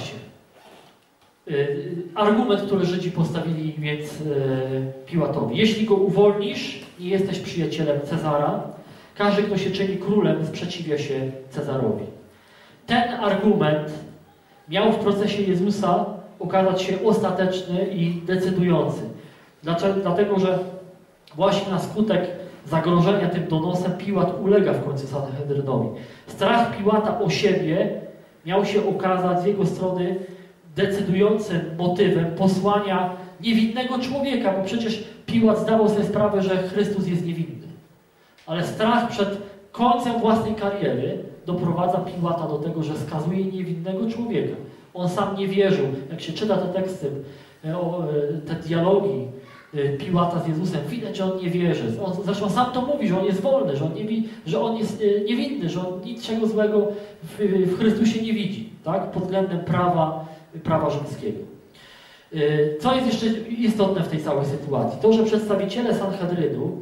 Speaker 1: Argument, który Żydzi postawili więc Piłatowi. Jeśli go uwolnisz, nie jesteś przyjacielem Cezara. Każdy, kto się czyni królem, sprzeciwia się Cezarowi. Ten argument miał w procesie Jezusa okazać się ostateczny i decydujący. Dlatego, że właśnie na skutek zagrożenia tym donosem Piłat ulega w końcu Sanhedrynowi. Strach Piłata o siebie miał się okazać z jego strony decydującym motywem posłania niewinnego człowieka, bo przecież Piłat zdawał sobie sprawę, że Chrystus jest niewinny. Ale strach przed końcem własnej kariery doprowadza Piłata do tego, że skazuje niewinnego człowieka. On sam nie wierzył. Jak się czyta te teksty, te dialogi Piłata z Jezusem, widać, że on nie wierzy. Zresztą sam to mówi, że on jest wolny, że on jest niewinny, że on niczego złego w Chrystusie nie widzi, tak? Pod względem prawa rzymskiego. Co jest jeszcze istotne w tej całej sytuacji? To, że przedstawiciele Sanhedrynu,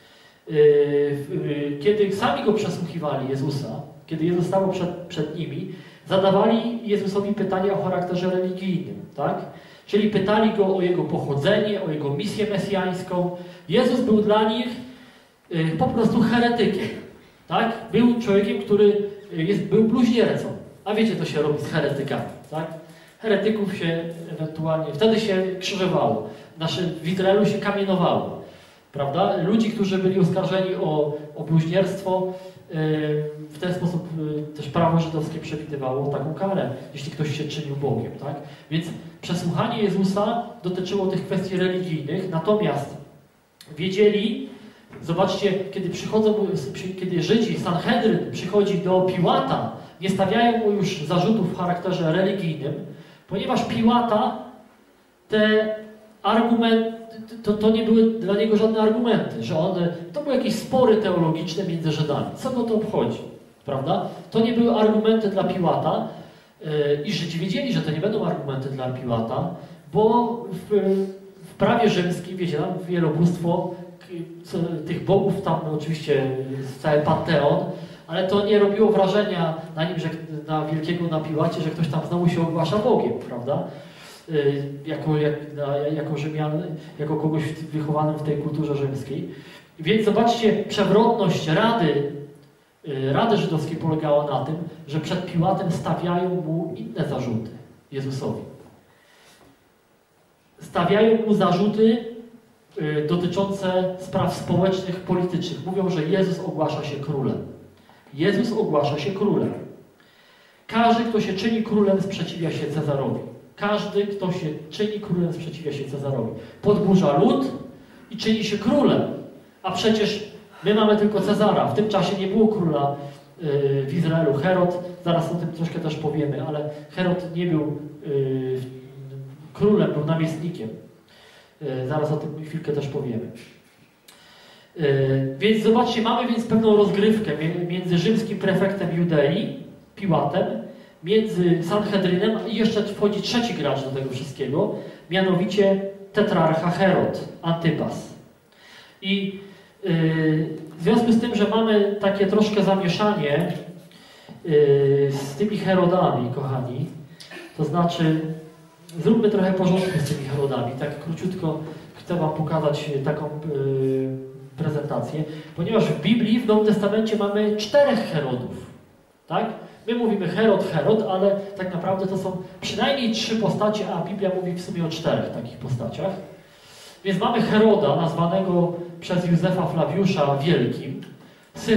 Speaker 1: kiedy sami go przesłuchiwali, Jezusa, kiedy Jezus stał przed nimi, zadawali Jezusowi pytania o charakterze religijnym, tak? Czyli pytali go o jego pochodzenie, o jego misję mesjańską. Jezus był dla nich po prostu heretykiem, tak? Był człowiekiem, który był bluźniercą. A wiecie, co się robi z heretykami, tak? Heretyków się ewentualnie, wtedy się krzyżowało. W Izraelu się kamienowało. Prawda? Ludzi, którzy byli oskarżeni o bluźnierstwo, w ten sposób też prawo żydowskie przewidywało taką karę, jeśli ktoś się czynił Bogiem. Tak? Więc przesłuchanie Jezusa dotyczyło tych kwestii religijnych, natomiast wiedzieli, zobaczcie, kiedy Żydzi, Sanhedryn przychodzi do Piłata, nie stawiają mu już zarzutów w charakterze religijnym, ponieważ Piłata te argumenty, to nie były dla niego żadne argumenty, że to były jakieś spory teologiczne między Żydami. Co go to obchodzi? Prawda? To nie były argumenty dla Piłata i Żydzi wiedzieli, że to nie będą argumenty dla Piłata, bo w prawie rzymskim, wiecie, tam wielobóstwo tych bogów, tam oczywiście cały panteon, ale to nie robiło wrażenia na nim, że na Piłacie, że ktoś tam znowu się ogłasza Bogiem, prawda? Jako Rzymian, jako kogoś wychowanym w tej kulturze rzymskiej. Więc zobaczcie, przewrotność Rady Żydowskiej polegała na tym, że przed Piłatem stawiają mu inne zarzuty Jezusowi. Stawiają mu zarzuty dotyczące spraw społecznych, politycznych. Mówią, że Jezus ogłasza się królem. Jezus ogłasza się królem. Każdy, kto się czyni królem, sprzeciwia się Cezarowi. Każdy, kto się czyni królem, sprzeciwia się Cezarowi. Podburza lud i czyni się królem. A przecież my mamy tylko Cezara. W tym czasie nie było króla w Izraelu. Herod, zaraz o tym troszkę też powiemy, ale Herod nie był królem, był namiestnikiem. Zaraz o tym chwilkę też powiemy. Więc zobaczcie, mamy więc pewną rozgrywkę między rzymskim prefektem Judei, Piłatem, między Sanhedrynem i jeszcze wchodzi trzeci gracz do tego wszystkiego, mianowicie tetrarcha Herod, Antypas. I w związku z tym, że mamy takie troszkę zamieszanie z tymi Herodami, kochani, to znaczy zróbmy trochę porządku z tymi Herodami. Tak króciutko chcę wam pokazać taką prezentację, ponieważ w Biblii, w Nowym Testamencie mamy 4 Herodów. Tak? My mówimy Herod, ale tak naprawdę to są przynajmniej 3 postacie, a Biblia mówi w sumie o 4 takich postaciach. Więc mamy Heroda, nazwanego przez Józefa Flawiusza Wielkim, syn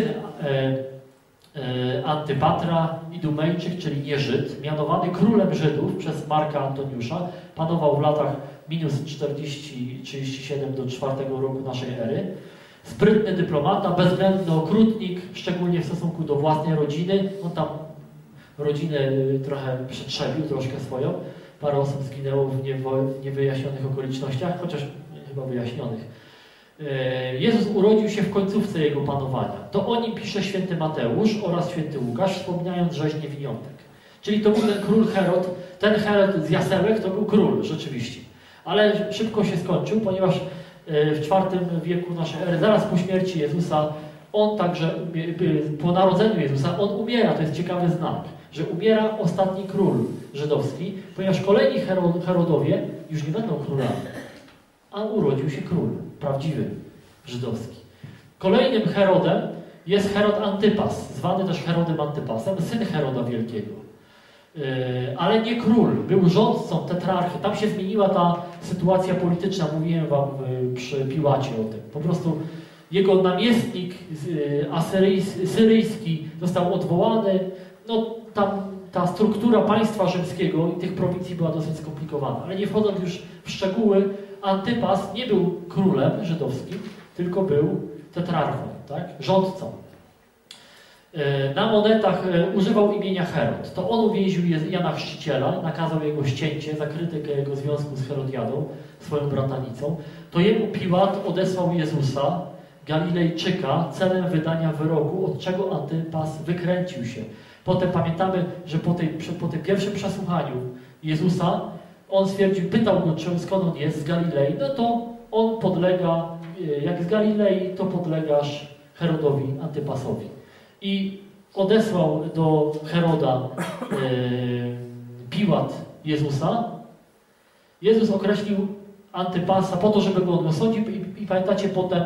Speaker 1: Antypatra Idumejczyk, czyli nie Żyd, mianowany królem Żydów przez Marka Antoniusza, panował w latach minus 40-37 do 4 roku naszej ery. Sprytny dyplomata, bezwzględny okrutnik, szczególnie w stosunku do własnej rodziny. On tam rodzinę trochę przetrzebił, troszkę swoją. Parę osób zginęło w niewyjaśnionych okolicznościach, chociaż chyba wyjaśnionych. Jezus urodził się w końcówce jego panowania. To o nim pisze święty Mateusz oraz święty Łukasz, wspominając rzeźnię winiątek. Czyli to był ten król Herod, ten Herod z jasełek to był król rzeczywiście. Ale szybko się skończył, ponieważ w IV wieku naszej ery, zaraz po śmierci Jezusa, on także, po narodzeniu Jezusa, on umiera. To jest ciekawy znak, że umiera ostatni król żydowski, ponieważ kolejni Herodowie już nie będą królami, a urodził się król, prawdziwy, żydowski. Kolejnym Herodem jest Herod Antypas, zwany też Herodem Antypasem, syn Heroda Wielkiego. Ale nie król, był rządcą tetrarchy. Tam się zmieniła ta sytuacja polityczna, mówiłem wam przy Piłacie o tym. Po prostu jego namiestnik syryjski został odwołany. No, tam ta struktura państwa rzymskiego i tych prowincji była dosyć skomplikowana. Ale nie wchodząc już w szczegóły, Antypas nie był królem żydowskim, tylko był tetrarchą, tak? Rządcą. Na monetach używał imienia Herod. To on uwięził Jana Chrzciciela, nakazał jego ścięcie za krytykę jego związku z Herodiadą, swoją bratanicą. To jemu Piłat odesłał Jezusa, Galilejczyka, celem wydania wyroku, od czego Antypas wykręcił się. Potem pamiętamy, że po tym pierwszym przesłuchaniu Jezusa, on stwierdził, pytał go, skąd on jest, z Galilei. No to on podlega, jak z Galilei, to podlegasz Herodowi Antypasowi. I odesłał do Heroda Piłat Jezusa. Jezus określił Antypasa po to, żeby go osądził i pamiętacie, potem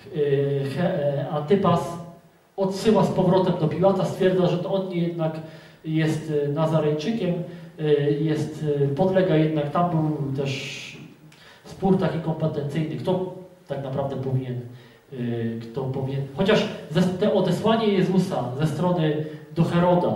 Speaker 1: Antypas odsyła z powrotem do Piłata, stwierdza, że to on jednak jest Nazarejczykiem, podlega jednak, tam był też spór taki kompetencyjny, kto tak naprawdę powinien, chociaż te odesłanie Jezusa ze strony do Heroda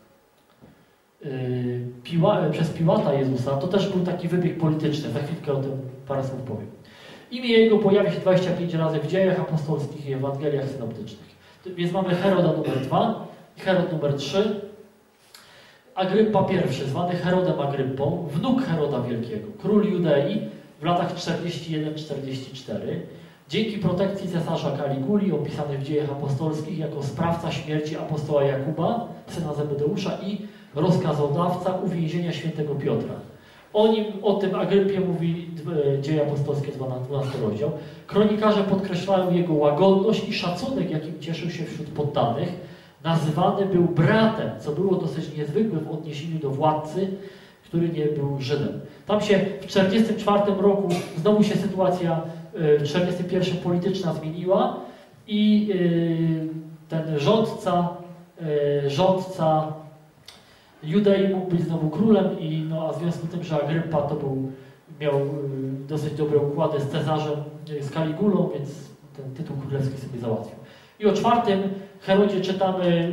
Speaker 1: przez Piłata Jezusa, to też był taki wybieg polityczny. Za chwilkę o tym parę słów powiem. Imię jego pojawia się 25 razy w dziejach apostolskich i Ewangeliach synoptycznych. Więc mamy Heroda numer 2 i Herod numer 3. Agrypa I, zwany Herodem Agryppą, wnuk Heroda Wielkiego, król Judei w latach 41-44, dzięki protekcji cesarza Kaliguli, opisany w dziejach apostolskich jako sprawca śmierci apostoła Jakuba, syna Zebedeusza i rozkazodawca uwięzienia świętego Piotra. O tym Agrypie mówi Dzieje Apostolskie, 12 rozdział. Kronikarze podkreślają jego łagodność i szacunek, jakim cieszył się wśród poddanych. Nazywany był bratem, co było dosyć niezwykłe w odniesieniu do władcy, który nie był Żydem. Tam się w 1944 roku znowu się sytuacja w 1941 polityczna zmieniła i ten rządca Judei mógł być znowu królem, a w związku z tym, że Agrypa miał dosyć dobre układy z Cezarzem, z Kaligulą, więc ten tytuł królewski sobie załatwił. I o 4 Herodzie czytamy,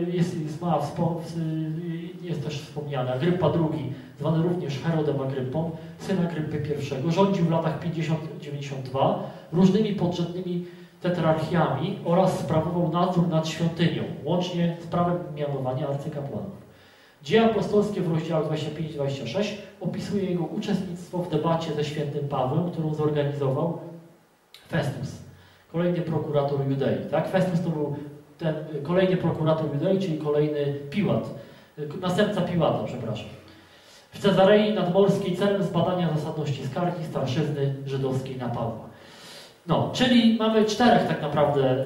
Speaker 1: jest też wspomniane, Agrypa II, zwany również Herodem Agryppą, syn Agrypy I, rządził w latach 50-92 różnymi podrzędnymi tetrarchiami oraz sprawował nadzór nad świątynią, łącznie z prawem mianowania arcykapłanów. Dzieje apostolskie w rozdziałach 25-26 opisuje jego uczestnictwo w debacie ze świętym Pawłem, którą zorganizował Festus, kolejny prokurator Judei. Tak? Festus to był ten kolejny prokurator Judei, czyli kolejny Piłat, następca Piłata, przepraszam. W Cezarei Nadmorskiej celem zbadania zasadności skargi starszyzny żydowskiej na Pawła. Czyli mamy 4 tak naprawdę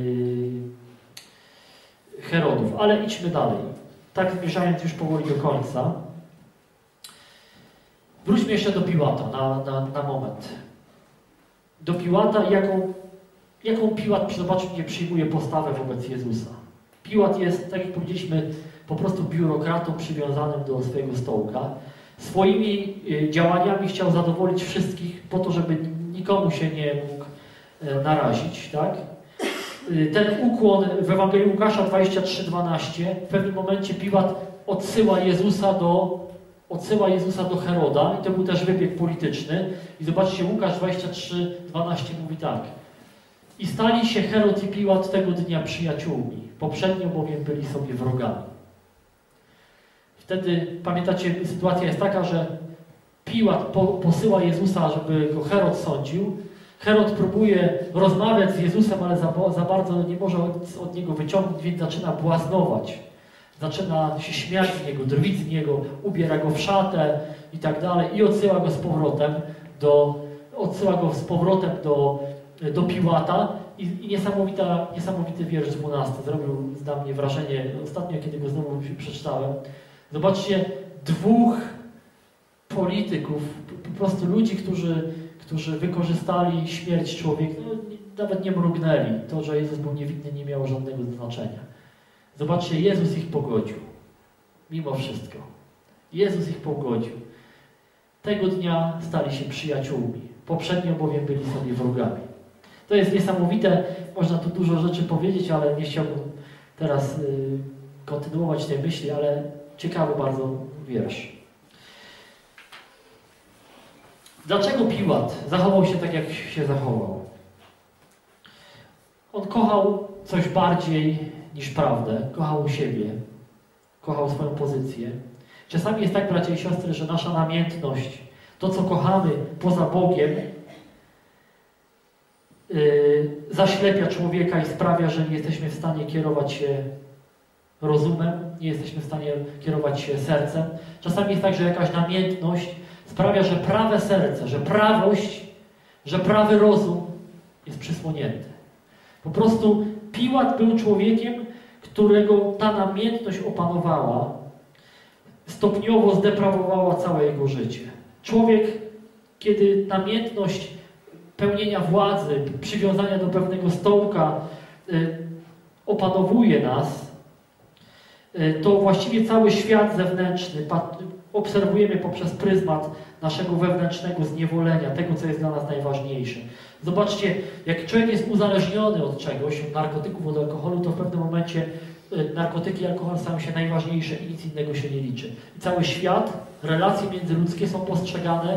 Speaker 1: Herodów, ale idźmy dalej. Tak zmierzając już powoli do końca. Wróćmy jeszcze do Piłata na moment. Do Piłata, jaką Piłat, zobaczcie, przyjmuje postawę wobec Jezusa. Piłat jest, tak jak powiedzieliśmy, po prostu biurokratą przywiązanym do swojego stołka. Swoimi działaniami chciał zadowolić wszystkich po to, żeby nikomu się nie mógł narazić. Tak? Ten ukłon w Ewangelii Łukasza 23:12, w pewnym momencie Piłat odsyła Jezusa do Heroda i to był też wybieg polityczny. I zobaczcie, Łukasz 23:12 mówi tak. I stali się Herod i Piłat tego dnia przyjaciółmi, poprzednio bowiem byli sobie wrogami. Wtedy, pamiętacie, sytuacja jest taka, że Piłat posyła Jezusa, żeby go Herod sądził. Herod próbuje rozmawiać z Jezusem, ale za bardzo nie może od niego wyciągnąć, więc zaczyna błaznować. Zaczyna się śmiać z niego, drwić z niego, ubiera go w szatę i tak dalej i odsyła go z powrotem do Piłata. I niesamowity wiersz 12 zrobił na mnie wrażenie ostatnio, kiedy go znowu przeczytałem. Zobaczcie, 2 polityków, po prostu ludzi, którzy wykorzystali śmierć człowieka, nawet nie mrugnęli. To, że Jezus był niewinny, nie miało żadnego znaczenia. Zobaczcie, Jezus ich pogodził. Mimo wszystko. Jezus ich pogodził. Tego dnia stali się przyjaciółmi. Poprzednio bowiem byli sobie wrogami. To jest niesamowite. Można tu dużo rzeczy powiedzieć, ale nie chciałbym teraz kontynuować tej myśli, ale ciekawy bardzo wiersz. Dlaczego Piłat zachował się tak, jak się zachował? On kochał coś bardziej niż prawdę. Kochał siebie. Kochał swoją pozycję. Czasami jest tak, bracia i siostry, że nasza namiętność, to co kochamy poza Bogiem, zaślepia człowieka i sprawia, że nie jesteśmy w stanie kierować się rozumem, nie jesteśmy w stanie kierować się sercem. Czasami jest tak, że jakaś namiętność sprawia, że prawe serce, że prawość, że prawy rozum jest przysłonięty. Po prostu Piłat był człowiekiem, którego ta namiętność opanowała, stopniowo zdeprawowała całe jego życie. Człowiek, kiedy namiętność pełnienia władzy, przywiązania do pewnego stołka opanowuje nas, to właściwie cały świat zewnętrzny obserwujemy poprzez pryzmat naszego wewnętrznego zniewolenia, tego, co jest dla nas najważniejsze. Zobaczcie, jak człowiek jest uzależniony od czegoś, od narkotyków, od alkoholu, to w pewnym momencie narkotyki i alkohol stają się najważniejsze i nic innego się nie liczy. I cały świat, relacje międzyludzkie są postrzegane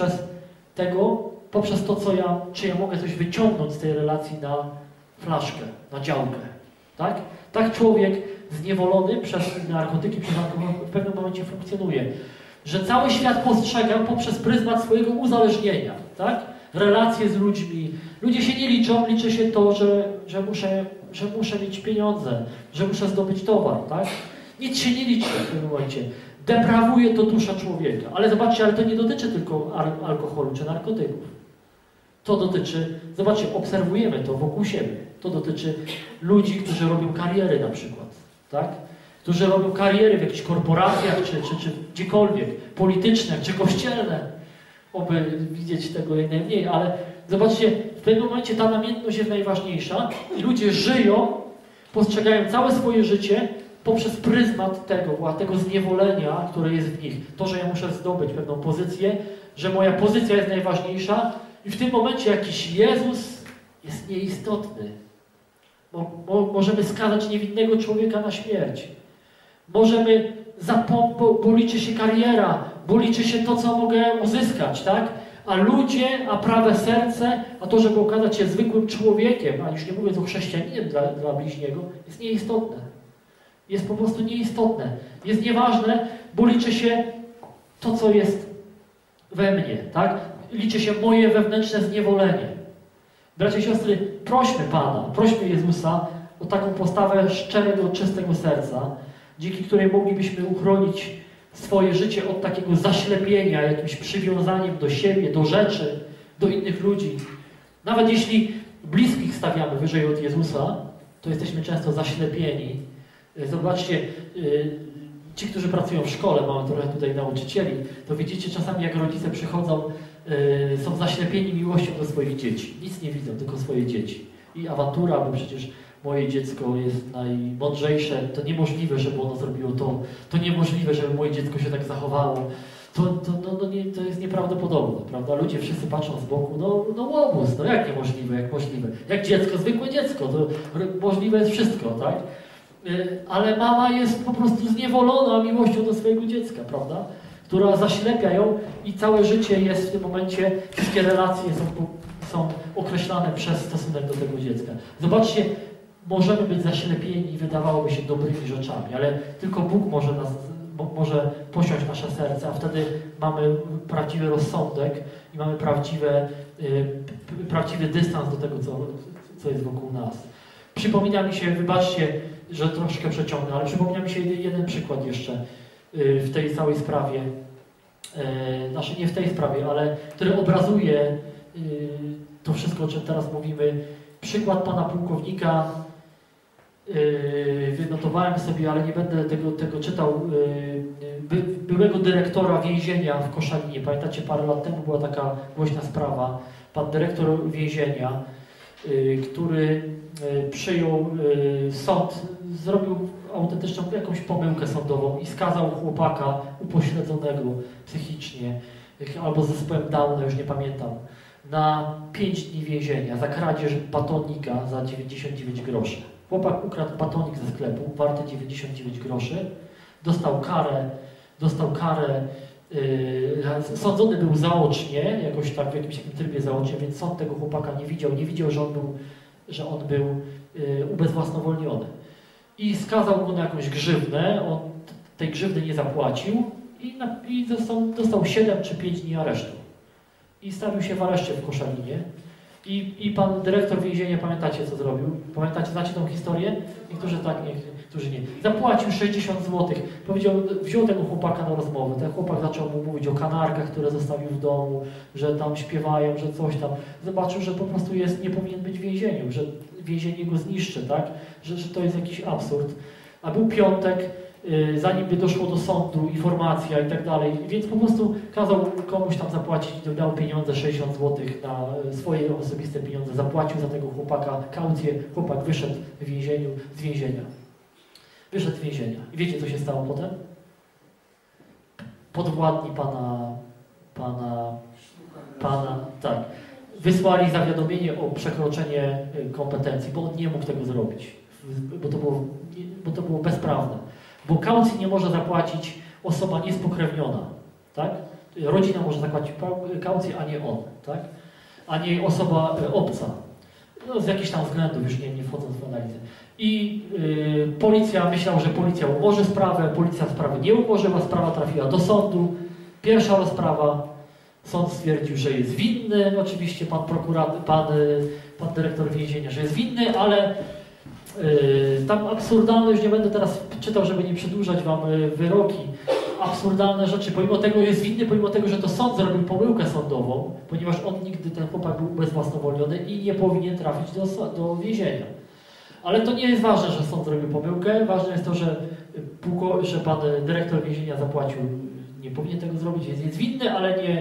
Speaker 1: poprzez to, czy ja mogę coś wyciągnąć z tej relacji na flaszkę, na działkę. Tak? Tak człowiek zniewolony przez narkotyki, przez alkohol w pewnym momencie funkcjonuje. Że cały świat postrzega poprzez pryzmat swojego uzależnienia. Tak? Relacje z ludźmi. Ludzie się nie liczą, liczy się to, że muszę mieć pieniądze, że muszę zdobyć towar. Tak? Nic się nie liczy w tym momencie. Deprawuje to dusza człowieka. Ale zobaczcie, ale to nie dotyczy tylko alkoholu czy narkotyków. To dotyczy, zobaczcie, obserwujemy to wokół siebie. To dotyczy ludzi, którzy robią kariery na przykład. Tak? Którzy robią kariery w jakichś korporacjach, czy gdziekolwiek, polityczne, czy kościelne. Oby widzieć tego jak najmniej, ale zobaczcie, w pewnym momencie ta namiętność jest najważniejsza i ludzie żyją, postrzegają całe swoje życie poprzez pryzmat tego zniewolenia, które jest w nich. To, że ja muszę zdobyć pewną pozycję, że moja pozycja jest najważniejsza i w tym momencie jakiś Jezus jest nieistotny. Możemy skazać niewinnego człowieka na śmierć. Możemy, bo liczy się kariera, bo liczy się to, co mogę uzyskać, tak? A ludzie, a prawe serce, a to, żeby okazać się zwykłym człowiekiem, a już nie mówiąc o chrześcijaninem dla bliźniego, jest nieistotne. Jest po prostu nieistotne. Jest nieważne, bo liczy się to, co jest we mnie, tak? Liczy się moje wewnętrzne zniewolenie. Bracia i siostry, prośmy Pana, prośmy Jezusa o taką postawę szczerego, czystego serca, dzięki której moglibyśmy uchronić swoje życie od takiego zaślepienia, jakimś przywiązaniem do siebie, do rzeczy, do innych ludzi. Nawet jeśli bliskich stawiamy wyżej od Jezusa, to jesteśmy często zaślepieni. Zobaczcie, ci, którzy pracują w szkole, mamy trochę tutaj nauczycieli, to widzicie czasami, jak rodzice przychodzą, są zaślepieni miłością do swoich dzieci. Nic nie widzą, tylko swoje dzieci. I awantura, bo przecież moje dziecko jest najmądrzejsze, to niemożliwe, żeby ono zrobiło to. To niemożliwe, żeby moje dziecko się tak zachowało. To jest nieprawdopodobne, prawda? Ludzie wszyscy patrzą z boku, łobuz, jak niemożliwe, jak możliwe. Jak dziecko, zwykłe dziecko, to możliwe jest wszystko, tak? Ale mama jest po prostu zniewolona miłością do swojego dziecka, prawda? Która zaślepia ją i całe życie jest w tym momencie, wszystkie relacje są określane przez stosunek do tego dziecka. Zobaczcie, możemy być zaślepieni, wydawałoby się, dobrymi rzeczami, ale tylko Bóg może posiąść nasze serce, a wtedy mamy prawdziwy rozsądek i mamy prawdziwy dystans do tego, co jest wokół nas. Przypomina mi się, wybaczcie, że troszkę przeciągnę, ale przypomina mi się jeden przykład jeszcze w tej całej sprawie, znaczy nie w tej sprawie, ale który obrazuje to wszystko, o czym teraz mówimy. Przykład pana pułkownika, wynotowałem sobie, ale nie będę tego czytał, byłego dyrektora więzienia w Koszalinie. Pamiętacie, parę lat temu była taka głośna sprawa. Pan dyrektor więzienia, który przyjął sąd, zrobił autentyczną jakąś pomyłkę sądową i skazał chłopaka upośledzonego psychicznie, albo z zespołem Downa, już nie pamiętam, na 5 dni więzienia za kradzież batonika za 99 groszy. Chłopak ukradł batonik ze sklepu, warty 99 groszy, dostał karę, sądzony był zaocznie, jakoś tak w jakimś takim trybie zaocznie, więc sąd tego chłopaka nie widział, że on był ubezwłasnowolniony. I skazał go na jakąś grzywnę, on tej grzywny nie zapłacił i dostał 7 czy 5 dni aresztu. I stawił się w areszcie w Koszalinie. I pan dyrektor więzienia, pamiętacie, co zrobił? Pamiętacie, znacie tą historię? Niektórzy tak, niektórzy nie. Zapłacił 60 zł. Wziął tego chłopaka na rozmowę. Ten chłopak zaczął mu mówić o kanarkach, które zostawił w domu, że tam śpiewają, że coś tam. Zobaczył, że po prostu nie powinien być w więzieniu, że więzienie go zniszczy, tak? Że to jest jakiś absurd. A był piątek, zanim by doszło do sądu, informacja i tak dalej, więc po prostu kazał komuś tam zapłacić, dał pieniądze, 60 zł na swoje osobiste pieniądze, zapłacił za tego chłopaka kaucję, chłopak wyszedł z więzienia. Wyszedł z więzienia. I wiecie, co się stało potem? Podwładni pana, tak, wysłali zawiadomienie o przekroczenie kompetencji, bo on nie mógł tego zrobić, bo to było bezprawne. Bo kaucji nie może zapłacić osoba niespokrewniona, tak? Rodzina może zapłacić kaucję, a nie on, tak? A nie osoba obca. No, z jakichś tam względów, już nie wchodząc w analizę. I policja myślała, że policja umorzy sprawę, policja sprawy nie umorzyła, sprawa trafiła do sądu. Pierwsza rozprawa, sąd stwierdził, że jest winny, oczywiście pan dyrektor więzienia, że jest winny, ale tam absurdalne, już nie będę teraz czytał, żeby nie przedłużać wam wyroki, absurdalne rzeczy, pomimo tego jest winny, pomimo tego, że to sąd zrobił pomyłkę sądową, ponieważ on nigdy, ten chłopak był ubezwłasnowolniony i nie powinien trafić do więzienia. Ale to nie jest ważne, że sąd zrobił pomyłkę, ważne jest to, że pan dyrektor więzienia zapłacił, nie powinien tego zrobić, jest winny, ale nie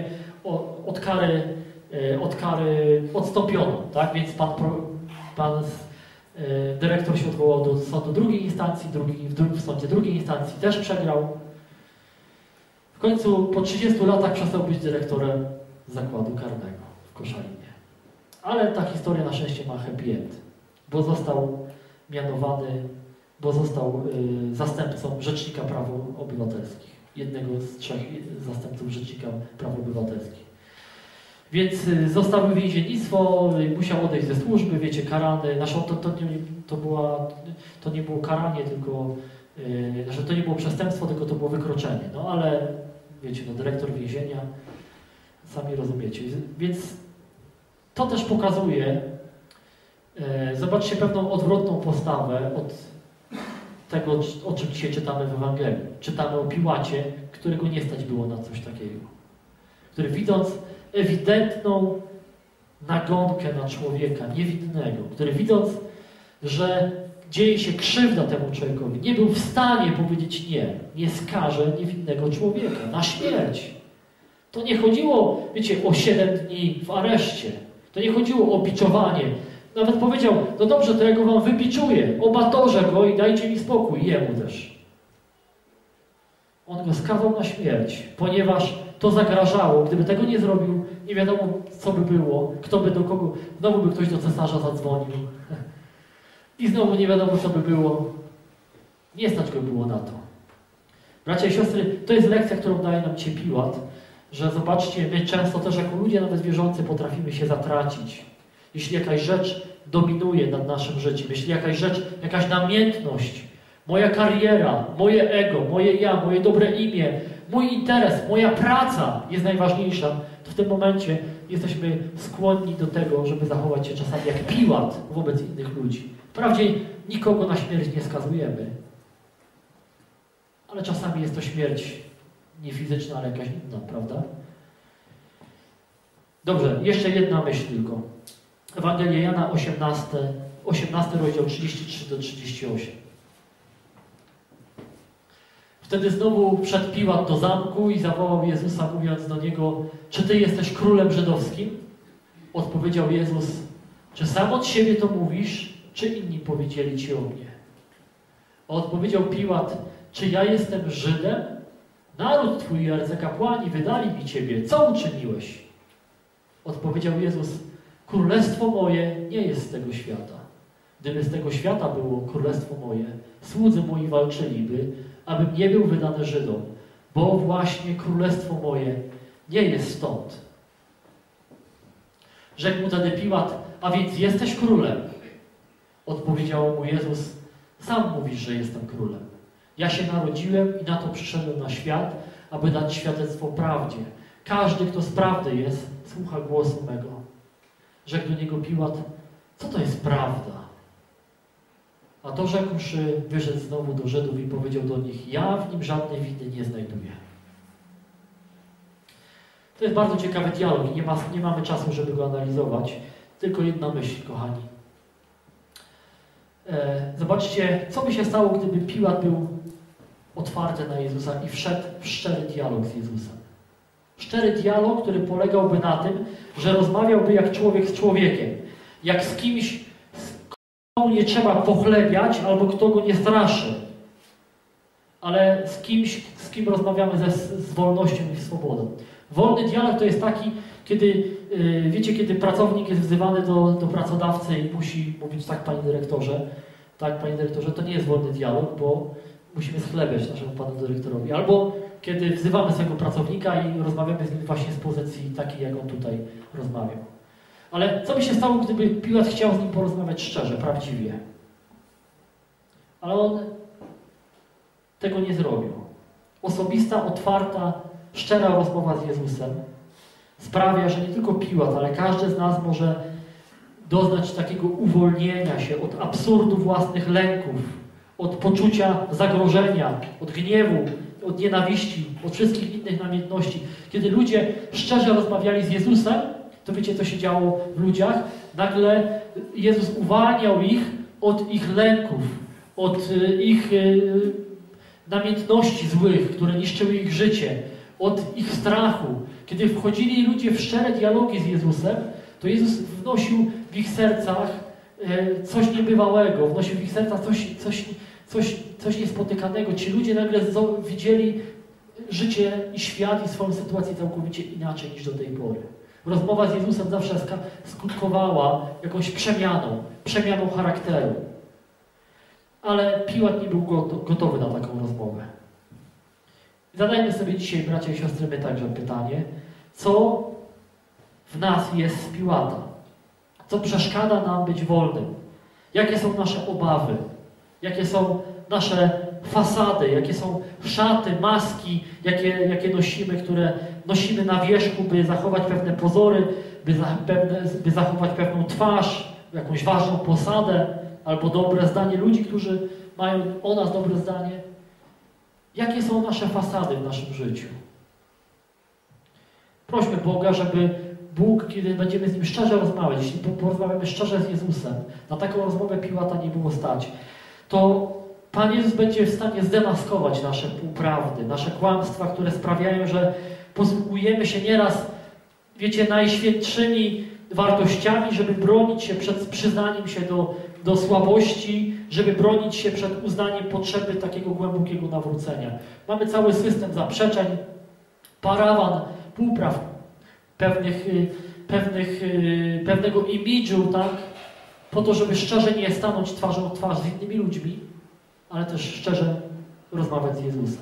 Speaker 1: od kary odstąpiono, tak? Więc pan dyrektor się odwołał do sądu drugiej instancji, w sądzie drugiej instancji też przegrał. W końcu po 30 latach przestał być dyrektorem zakładu karnego w Koszalinie. Ale ta historia na szczęście ma happy end, bo został mianowany, bo został zastępcą Rzecznika Praw Obywatelskich. Jednego z 3 zastępców Rzecznika Praw Obywatelskich. Więc zostawił więziennictwo, musiał odejść ze służby, wiecie, karany. To nie było karanie, tylko że to nie było przestępstwo, tylko to było wykroczenie. No ale wiecie, no, dyrektor więzienia, sami rozumiecie. Więc to też pokazuje, zobaczcie, pewną odwrotną postawę od tego, o czym dzisiaj czytamy w Ewangelii. Czytamy o Piłacie, którego nie stać było na coś takiego. Który widząc ewidentną nagonkę na człowieka niewinnego, który widząc, że dzieje się krzywda temu człowiekowi, nie był w stanie powiedzieć nie skaże niewinnego człowieka na śmierć. To nie chodziło, wiecie, o 7 dni w areszcie. To nie chodziło o biczowanie. Nawet powiedział, no dobrze, to ja go wam wybiczuję, obatorzę go i dajcie mi spokój, jemu też. On go skazał na śmierć, ponieważ to zagrażało. Gdyby tego nie zrobił, nie wiadomo, co by było, kto by do kogo, znowu by ktoś do cesarza zadzwonił. I znowu nie wiadomo, co by było. Nie stać go było na to. Bracia i siostry, to jest lekcja, którą daje nam dzisiaj Piłat, że zobaczcie, my często też jako ludzie, nawet wierzący, potrafimy się zatracić. Jeśli jakaś rzecz dominuje nad naszym życiem, jeśli jakaś rzecz, jakaś namiętność, moja kariera, moje ego, moje ja, moje dobre imię, mój interes, moja praca jest najważniejsza, to w tym momencie jesteśmy skłonni do tego, żeby zachować się czasami jak Piłat wobec innych ludzi. Wprawdzie nikogo na śmierć nie skazujemy, ale czasami jest to śmierć nie fizyczna, ale jakaś inna, prawda? Dobrze, jeszcze jedna myśl tylko. Ewangelia Jana 18 rozdział 33 do 38. Wtedy znowu wszedł Piłat do zamku i zawołał Jezusa, mówiąc do Niego, czy Ty jesteś królem żydowskim? Odpowiedział Jezus, czy sam od siebie to mówisz, czy inni powiedzieli Ci o mnie? A odpowiedział Piłat, czy ja jestem Żydem? Naród Twój i arcykapłani wydali mi Ciebie. Co uczyniłeś? Odpowiedział Jezus, królestwo moje nie jest z tego świata. Gdyby z tego świata było królestwo moje, słudzy moi walczyliby, abym nie był wydany Żydom, bo właśnie królestwo moje nie jest stąd. Rzekł mu wtedy Piłat, a więc jesteś królem? Odpowiedział mu Jezus, sam mówisz, że jestem królem. Ja się narodziłem i na to przyszedłem na świat, aby dać świadectwo prawdzie. Każdy, kto z prawdy jest, słucha głosu mego. Rzekł do niego Piłat, co to jest prawda? A to rzekłszy, wyszedł znowu do Żydów i powiedział do nich, ja w nim żadnej winy nie znajduję. To jest bardzo ciekawy dialog i nie mamy czasu, żeby go analizować. Tylko jedna myśl, kochani. Zobaczcie, co by się stało, gdyby Piłat był otwarty na Jezusa i wszedł w szczery dialog z Jezusem. Szczery dialog, który polegałby na tym, że rozmawiałby jak człowiek z człowiekiem. Jak z kimś, kogo nie trzeba pochlebiać albo kto go nie straszy. Ale z kimś, z kim rozmawiamy z wolnością i swobodą. Wolny dialog to jest taki, kiedy, wiecie, kiedy pracownik jest wzywany do pracodawcy i musi mówić tak, panie dyrektorze, to nie jest wolny dialog, bo musimy schlebiać naszemu panu dyrektorowi. Albo kiedy wzywamy swojego pracownika i rozmawiamy z nim właśnie z pozycji takiej, jak on tutaj rozmawiał. Ale co by się stało, gdyby Piłat chciał z nim porozmawiać szczerze, prawdziwie? Ale on tego nie zrobił. Osobista, otwarta, szczera rozmowa z Jezusem sprawia, że nie tylko Piłat, ale każdy z nas może doznać takiego uwolnienia się od absurdu własnych lęków, od poczucia zagrożenia, od gniewu, od nienawiści, od wszystkich innych namiętności. Kiedy ludzie szczerze rozmawiali z Jezusem, to wiecie, co się działo w ludziach? Nagle Jezus uwalniał ich od ich lęków, od ich namiętności złych, które niszczyły ich życie, od ich strachu. Kiedy wchodzili ludzie w szczere dialogi z Jezusem, to Jezus wnosił w ich sercach coś niebywałego, wnosił w ich sercach coś niespotykanego. Ci ludzie nagle widzieli życie i świat i swoją sytuację całkowicie inaczej niż do tej pory. Rozmowa z Jezusem zawsze skutkowała jakąś przemianą charakteru. Ale Piłat nie był gotowy na taką rozmowę. Zadajmy sobie dzisiaj, bracia i siostry, my także pytanie, co w nas jest z Piłata? Co przeszkadza nam być wolnym? Jakie są nasze obawy? Jakie są nasze fasady? Jakie są szaty, maski, jakie nosimy, które nosimy na wierzchu, by zachować pewne pozory, by zachować pewną twarz, jakąś ważną posadę, albo dobre zdanie ludzi, którzy mają o nas dobre zdanie? Jakie są nasze fasady w naszym życiu? Prośmy Boga, żeby Bóg, kiedy będziemy z Nim szczerze rozmawiać, jeśli porozmawiamy szczerze z Jezusem, na taką rozmowę Piłata nie było stać, to Pan Jezus będzie w stanie zdemaskować nasze półprawdy, nasze kłamstwa, które sprawiają, że posługujemy się nieraz, wiecie, najświętszymi wartościami, żeby bronić się przed przyznaniem się do słabości, żeby bronić się przed uznaniem potrzeby takiego głębokiego nawrócenia. Mamy cały system zaprzeczeń, parawan, półpraw, pewnego imidżu, tak? Po to, żeby szczerze nie stanąć twarzą w twarz z innymi ludźmi, ale też szczerze rozmawiać z Jezusem.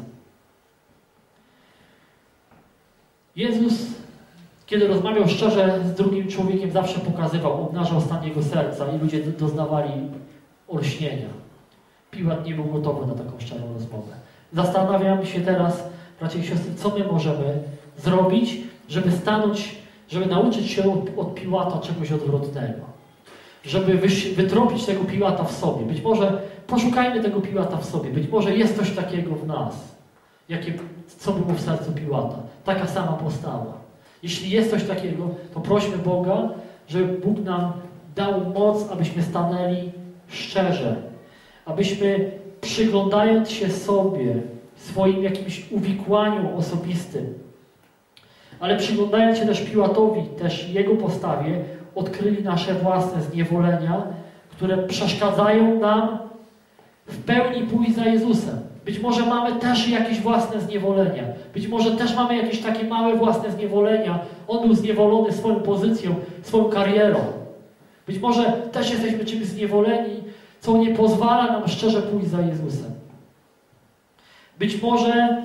Speaker 1: Jezus, kiedy rozmawiał szczerze z drugim człowiekiem, zawsze pokazywał, obnażał stan jego serca i ludzie doznawali olśnienia. Piłat nie był gotowy na taką szczerą rozmowę. Zastanawiam się teraz, bracia i siostry, co my możemy zrobić, żeby nauczyć się od Piłata czegoś odwrotnego. Żeby wytropić tego Piłata w sobie. Być może poszukajmy tego Piłata w sobie. Być może jest coś takiego w nas, co było w sercu Piłata. Taka sama postawa. Jeśli jest coś takiego, to prośmy Boga, żeby Bóg nam dał moc, abyśmy stanęli szczerze. Abyśmy, przyglądając się sobie, swoim jakimś uwikłaniu osobistym, ale przyglądając się też Piłatowi, też jego postawie, odkryli nasze własne zniewolenia, które przeszkadzają nam w pełni pójść za Jezusem. Być może mamy też jakieś własne zniewolenia. Być może też mamy jakieś takie małe własne zniewolenia. On był zniewolony swoją pozycją, swoją karierą. Być może też jesteśmy czymś zniewoleni, co nie pozwala nam szczerze pójść za Jezusem. Być może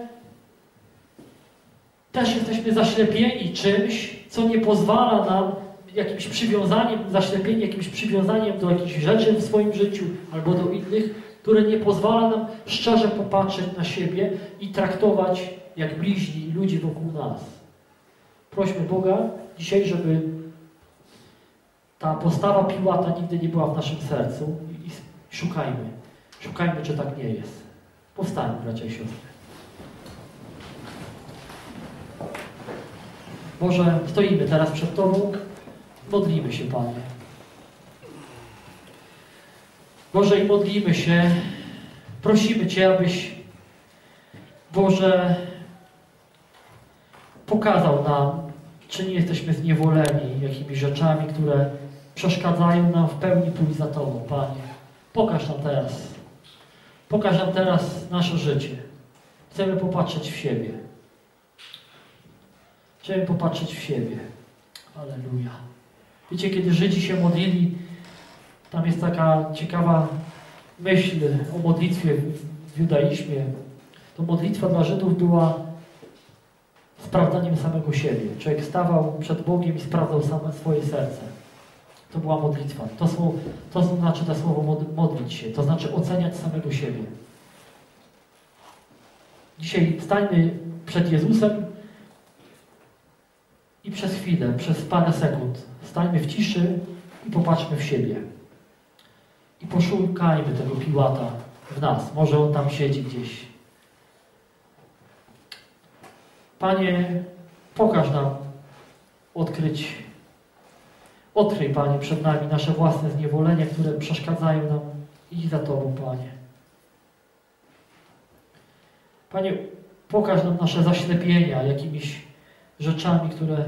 Speaker 1: też jesteśmy zaślepieni czymś, co nie pozwala nam jakimś przywiązaniem, zaślepieni jakimś przywiązaniem do jakichś rzeczy w swoim życiu albo do innych, które nie pozwala nam szczerze popatrzeć na siebie i traktować jak bliźni ludzi wokół nas. Prośmy Boga dzisiaj, żeby ta postawa Piłata nigdy nie była w naszym sercu i szukajmy, czy tak nie jest. Powstańmy, bracia i siostry. Boże, stoimy teraz przed Tobą, modlimy się, Panie. Boże, i modlimy się, prosimy Cię, abyś, Boże, pokazał nam, czy nie jesteśmy zniewoleni jakimiś rzeczami, które przeszkadzają nam w pełni pójść za Tobą, Panie. Pokaż nam teraz nasze życie. Chcemy popatrzeć w siebie. Chciałem popatrzeć w siebie. Alleluja. Wiecie, kiedy Żydzi się modlili, tam jest taka ciekawa myśl o modlitwie w judaizmie. To modlitwa dla Żydów była sprawdzaniem samego siebie. Człowiek stawał przed Bogiem i sprawdzał same swoje serce. To była modlitwa. To znaczy to słowo modlić się. To znaczy oceniać samego siebie. Dzisiaj stańmy przed Jezusem i przez chwilę, przez parę sekund stańmy w ciszy i popatrzmy w siebie. I poszukajmy tego Piłata w nas. Może on tam siedzi gdzieś. Panie, pokaż nam odkryj, Panie, przed nami nasze własne zniewolenia, które przeszkadzają nam iść za Tobą, Panie. Panie, pokaż nam nasze zaślepienia jakimiś rzeczami, które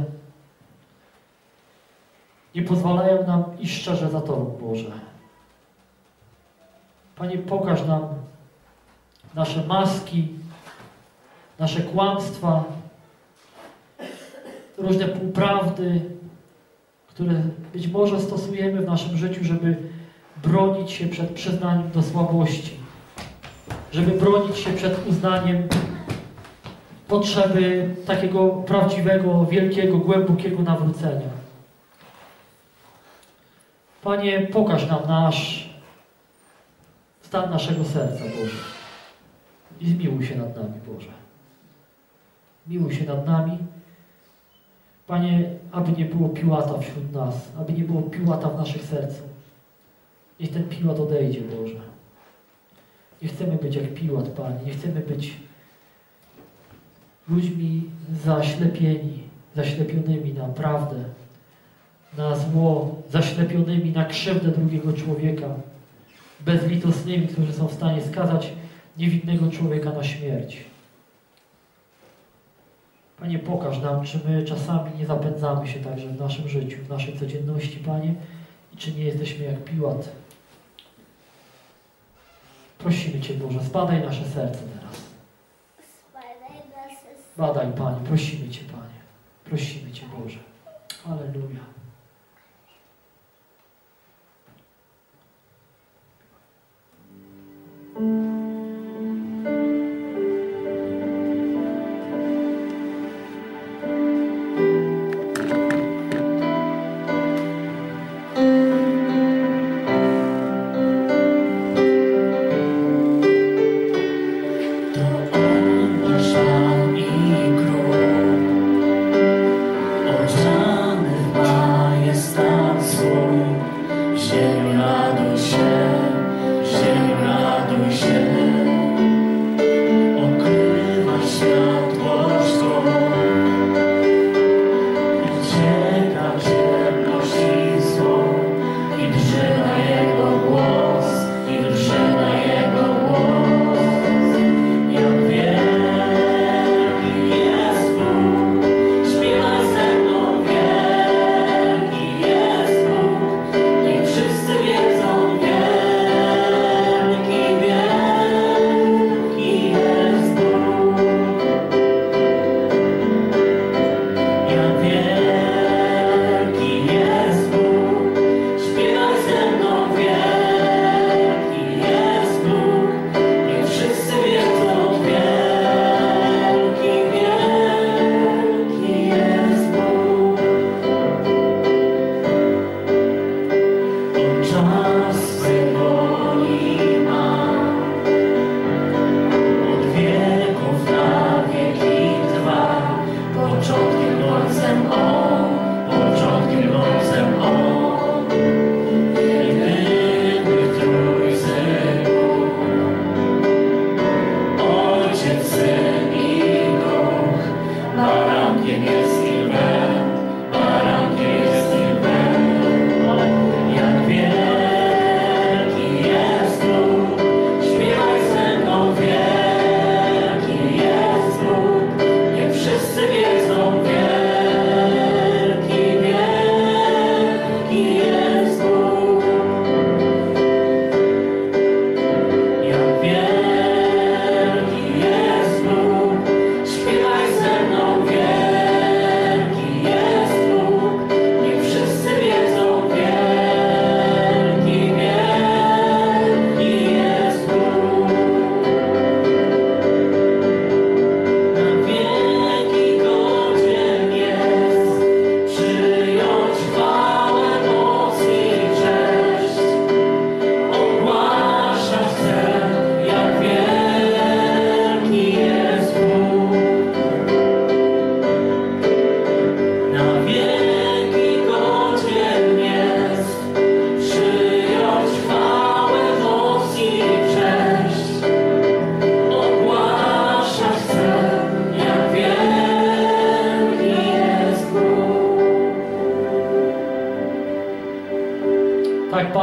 Speaker 1: nie pozwalają nam iść szczerze za Tobą, Boże. Panie, pokaż nam nasze maski, nasze kłamstwa, różne półprawdy, które być może stosujemy w naszym życiu, żeby bronić się przed przyznaniem do słabości, żeby bronić się przed uznaniem potrzeby takiego prawdziwego, wielkiego, głębokiego nawrócenia. Panie, pokaż nam stan naszego serca, Boże. I zmiłuj się nad nami, Boże. Miłuj się nad nami. Panie, aby nie było Piłata wśród nas, aby nie było Piłata w naszych sercu. Niech ten Piłat odejdzie, Boże. Nie chcemy być jak Piłat, Panie. Nie chcemy być ludźmi zaślepionymi na prawdę, na zło, zaślepionymi na krzywdę drugiego człowieka, bezlitosnymi, którzy są w stanie skazać niewinnego człowieka na śmierć. Panie, pokaż nam, czy my czasami nie zapędzamy się także w naszym życiu, w naszej codzienności, Panie, i czy nie jesteśmy jak Piłat. Prosimy Cię, Boże, zbadaj nasze serce teraz. Badaj, Panie, prosimy Cię, Panie. Prosimy Cię, Boże. Alleluja.
Speaker 4: Ziemia raduj się,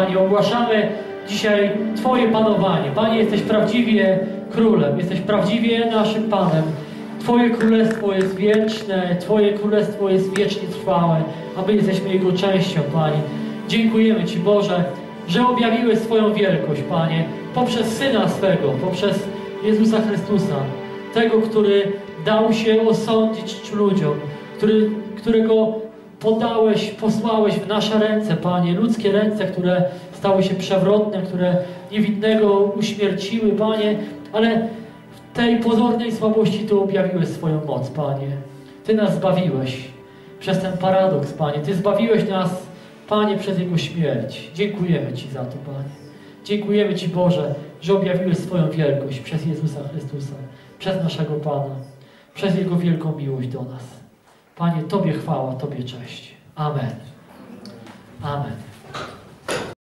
Speaker 1: Panie, ogłaszamy dzisiaj Twoje panowanie. Panie, jesteś prawdziwie królem, jesteś prawdziwie naszym Panem. Twoje królestwo jest wieczne, Twoje królestwo jest wiecznie trwałe, a my jesteśmy Jego częścią, Panie. Dziękujemy Ci, Boże, że objawiłeś swoją wielkość, Panie, poprzez Syna swego, poprzez Jezusa Chrystusa, tego, który dał się osądzić ludziom, którego posłałeś w nasze ręce, Panie, ludzkie ręce, które stały się przewrotne, które niewinnego uśmierciły, Panie, ale w tej pozornej słabości Ty objawiłeś swoją moc, Panie. Ty nas zbawiłeś przez ten paradoks, Panie. Ty zbawiłeś nas, Panie, przez Jego śmierć. Dziękujemy Ci za to, Panie. Dziękujemy Ci, Boże, że objawiłeś swoją wielkość przez Jezusa Chrystusa, przez naszego Pana, przez Jego wielką miłość do nas. Panie, Tobie chwała, Tobie cześć. Amen. Amen.